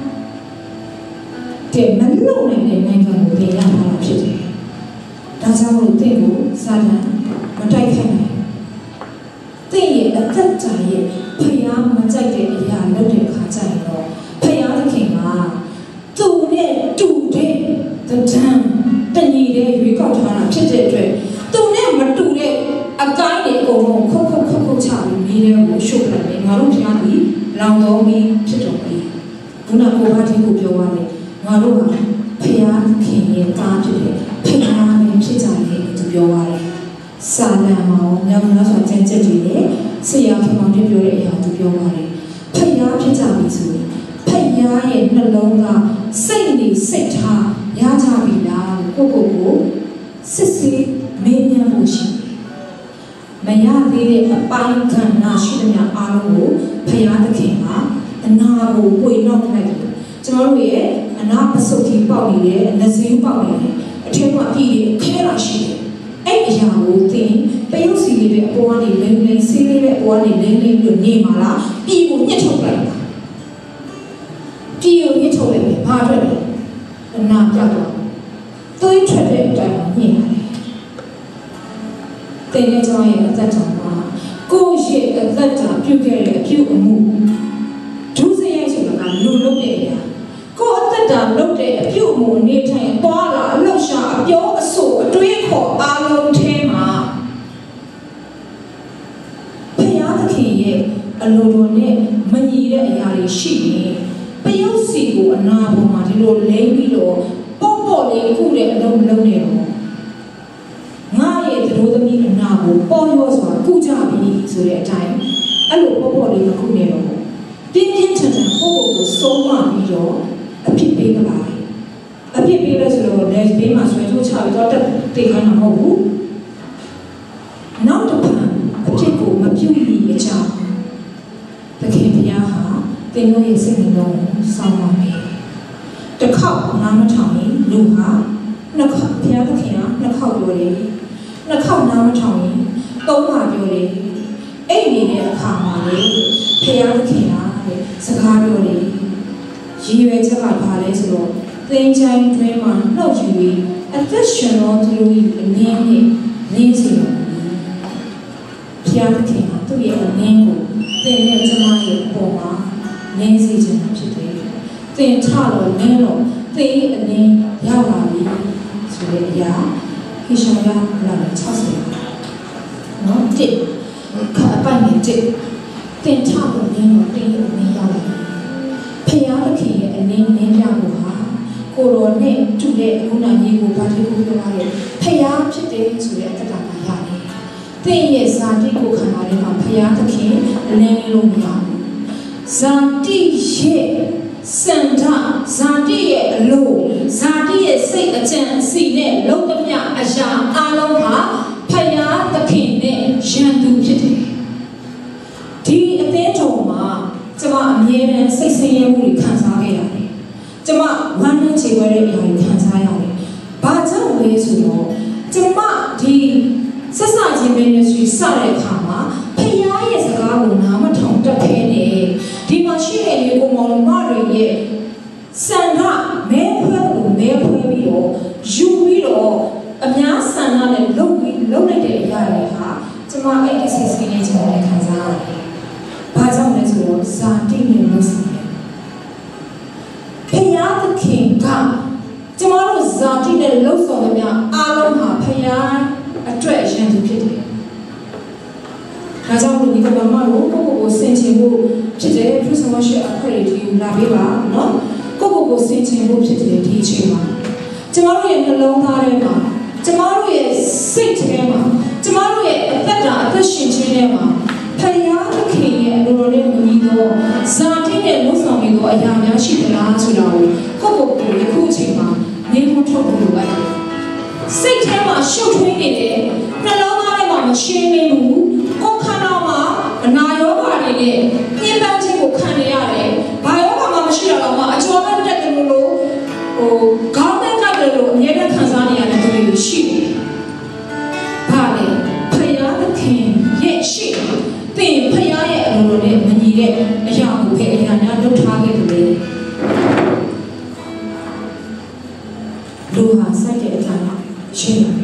D: တဲ့မလုံနိုင်တဲ့နိုင်ငံကိုသင်ရမှာဖြစ်တယ်ဒါကြောင့်လို့သင်ကိုစာတန်မတိုက်ခိုက်နိုင်သင်ရဲ့အသက်တာရဲ့ဖျားမကြိုက်တဲ့အရာလုပ်တဲ့အခါကျရင်တော့ဖျားသခင်ကသူ့နဲ့တူတဲ့တံတန်းတညီတဲ့ရွေးကောက်ထားတာဖြစ်တဲ့အတွက်သူနဲ့မတူတဲ့အကိုင်းတွေအကုန်လုံးခုတ်ခုတ်ခုတ်ခုတ်ချပြီးမိတဲ့ကိုရှုပ်လိုက်တယ်ငါတို့ဖျားပြီးလောင်တော်ပြီးဖြစ်တော်ပြီခုနကကိုဘာတီကိုပြောရတယ်ငါတို့ကဖျားခင်ရဲ့ကားဖြစ်တယ်ဖျားနဲ့ဖြစ်ကြတယ်သူပြောရတယ်စာလံမောင်ညောင်လားဆိုတဲ့ကျက်တွေနဲ့ဆရာခင်မောင်တို့ပြောတဲ့အရာသူပြောပါတယ်ဖျားဖြစ်ကြပြီဆိုရင်ဖျားရဲ့နှလုံးကစိတ်နေစိတ်ထားရကြပြီလားကိုကိုကိုစစ်စစ်မင်းများမှုရှိမရသေးတဲ့အပိုင်းကဏ္ဍရှိတဲ့များအားလုံးကိုဖျားသခင်ကအနာကိုပွေနောက်လိုက်တယ်ကျွန်တော်တို့ရဲ့အနာပစုတ်ကြီးပေါက်နေတယ်အနစင်းပေါက်နေတယ်အထက်မှာပြည်တယ်ခဲလာရှိတယ်အဲ့အရာကိုသင်ပယုတ်စီလေးတွေအပေါ်ကနေလင်းလင်းဆေးလေးတွေအပေါ်ကနေလင်းလင်းလို့နေမှာလားပြည်ကိုညှစ်ထုတ်လိုက်တာပြည်ကိုညှစ်ထုတ်လိုက်တယ်ဘာအတွက်လဲအနာပြတ်သွားသွေးထွက်တဲ့အတိုင်းညှစ်တယ်တဲ့ကြောင့်ရဲ့အသက်တာမှာကိုယ့်ရဲ့အသက်တာပြုခဲ့တဲ့အပြုအမှုဒုစရိုက်ဆိုတာကလူလုပ်တဲ့အရာကိုယ့်အသက်တာလုပ်တဲ့အပြုအမှုအနေထိုင်သွားလာအလောက်ရှာအပြောအဆိုအတွေးခေါ်အားလုံးထဲမှာဘုရားသခင်ရဲ့အလိုတော်နဲ့မညီတဲ့အရာတွေရှိရင်ပယုတ်စီကိုအနာပေါ်မှာဒီလိုလိမ့်ပြီးတော့ပေါ့ပေါ့လေးခုတဲ့အလုံးလုံးနေတော့ငါရဲ့သတို့သမီးအနာကိုပေါ်ရောစွာကုကြပြီဆိုတဲ့အတိုင်းအဲ့လိုပေါ့ပေါ့လေးမခုနေတော့ပြင်းပြင်းထန်ထန်ကိုယ့်ကိုယ်ကိုစိုးမပြီးတော့အဖြစ်ပေးကြပါအဖြစ်ပေးလို့ဆိုတော့လက်ဘေးမှာဆွဲထိုးချပြီးတော့တက်တေခိုင်းမှာမဟုတ်ဘူးနောက်တစ်ခါအဖြစ်ကိုမပြုတ်မိအကြောင်းသခင်ဘုရားဟာသင်တို့ရဲ့စိတ်နှလုံးကိုစောင့်ပါမယ်တစ်ခေါက်နားမထောင်ရင်လူဟာနှစ်ခေါက်ဘုရားသခင်ကနှစ်ခေါက်ပြောတယ်နှစ်ခေါက်နားမထောင်ရင်သုံးခါပြောတယ်အဲ့နေတဲ့အခါမှာလေဘုရားသခင်ကစကားပြောတယ်ရည်ရွယ်ချက်ကဘာလဲဆိုတော့သင်ချိုင်းတွင်မှာနှုတ်ယူပြီးအသက်ရှင်တော်သူတို့၏အနည်းနဲ့နင်းစီတော်ဘုရားသခင်ကသူ့ရဲ့အနည်းကိုသင်နဲ့ကျွန်မရဲ့အပေါ်မှာနင်းစီခြင်းဖြစ်တယ်သင်ထတော့နင်းတော့သင်ရဲ့အနည်းရောက်လာပြီဆိုတဲ့အရာဟေရှာယလာ၆၀နော်တစ်ခါပိုင်နဲ့တစ်သင်ထတော့နင်းတော့သင်ရဲ့အနည်းရောက်လာပြီဖယားသခင်ရဲ့အနေနဲ့ပြဖို့ဟာကိုရောနဲ့တူတဲ့အခုနကြီးကိုဘာလို့ပြောရလဲဖယားဖြစ်တယ်ဆိုတဲ့အတ္တကရတယ်။သင်ရဲ့ဇာတိကိုခန္ဓာထဲမှာဖယားသခင်အနေနဲ့လို့မရဘူး။ဇာတိရဲ့စံဓာဇာတိရဲ့အလို့ဇာတိရဲ့စိတ်အကြံအစီနဲ့လုံးသမျှအရာအလုံးဟာဖယားသခင်နဲ့ယဉ်သူဖြစ်တယ်။ဒီအသင်းတော်မှာကျမအမြဲတမ်းစိတ်ဆင်းရဲမှုတွေခံစားခဲ့ရတယ်။ကျမဝမ်းနည်းချေဝဲတဲ့အရာတွေခံစားရတယ်။ဘာကြောင့်လဲဆိုတော့ကျမဒီဆက်စချင်း ministry စတဲ့အခါမှာဖခင်ရဲ့စကားကိုနားမထောင်တတ်ခဲနဲ့ဒီမှာရှိတဲ့ရေကိုမောင်မတွေရဲ့စံကမဲဖွဲလို့မဲဖွဲပြီးတော့ယူပြီးတော့အများစံနဲ့လုံပြီးလုံလိုက်တဲ့အရာတွေဟာကျမအဲ့ဒီစိတ်ဆင်းရဲခြင်းတွေခံစားရတယ်။ဘာကြောင့်လဲဆိုတော့ဇာတိနဲ့လို့ဆိုတယ်။ဖယားသခင်ကကျမတို့ဇာတိနဲ့လှုပ်ဆောင်တဲ့များအားလုံးဟာဖယားအတွက်ရန်သူဖြစ်တယ်။ဒါကြောင့်ဒီကဘာမှလို့ကိုကိုကိုဆင်ခြင်ဖို့ဖြစ်တယ်ပြဿနာရှိအခရီးကိုလာပေးပါနော်။ကိုကိုကိုဆင်ခြင်ဖို့ဖြစ်တယ်ဒီအချိန်မှာကျမတို့ရဲ့နှလုံးသားထဲမှာကျမတို့ရဲ့စိတ်ထဲမှာကျမတို့ရဲ့အသက်တာအသက်ရှင်ခြင်းထဲမှာဖယားသခင်ရဲ့အလိုတော်နဲ့မညီသောဇာတိနဲ့လုံဆောင်နေသောအရာများရှိသလားဆိုတာကိုကိုကိုကိုအခုအချိန်မှာနေဖို့ထုတ်ဖို့လိုအပ်တယ်။စိတ်ထဲမှာရှုပ်ထွေးနေတယ်နှလုံးသားထဲမှာမရှင်းနေဘူးကိုယ်ခန္ဓာမှာအနာရောဂါတွေနဲ့ညှဉ်းပန်းခြင်းကိုခံနေရတယ်။ဘာရောဂါမှမရှိတော့တော့မှအကျော်မဲ့တက်တယ်လို့ဟိုခေါင်းနဲ့ကတ်တယ်လို့အမြဲတမ်းခံစားနေရတဲ့သူတွေရှိတယ်။ဘာ
C: လူဟာစိုက်တဲ့အတိုင်းရှင်း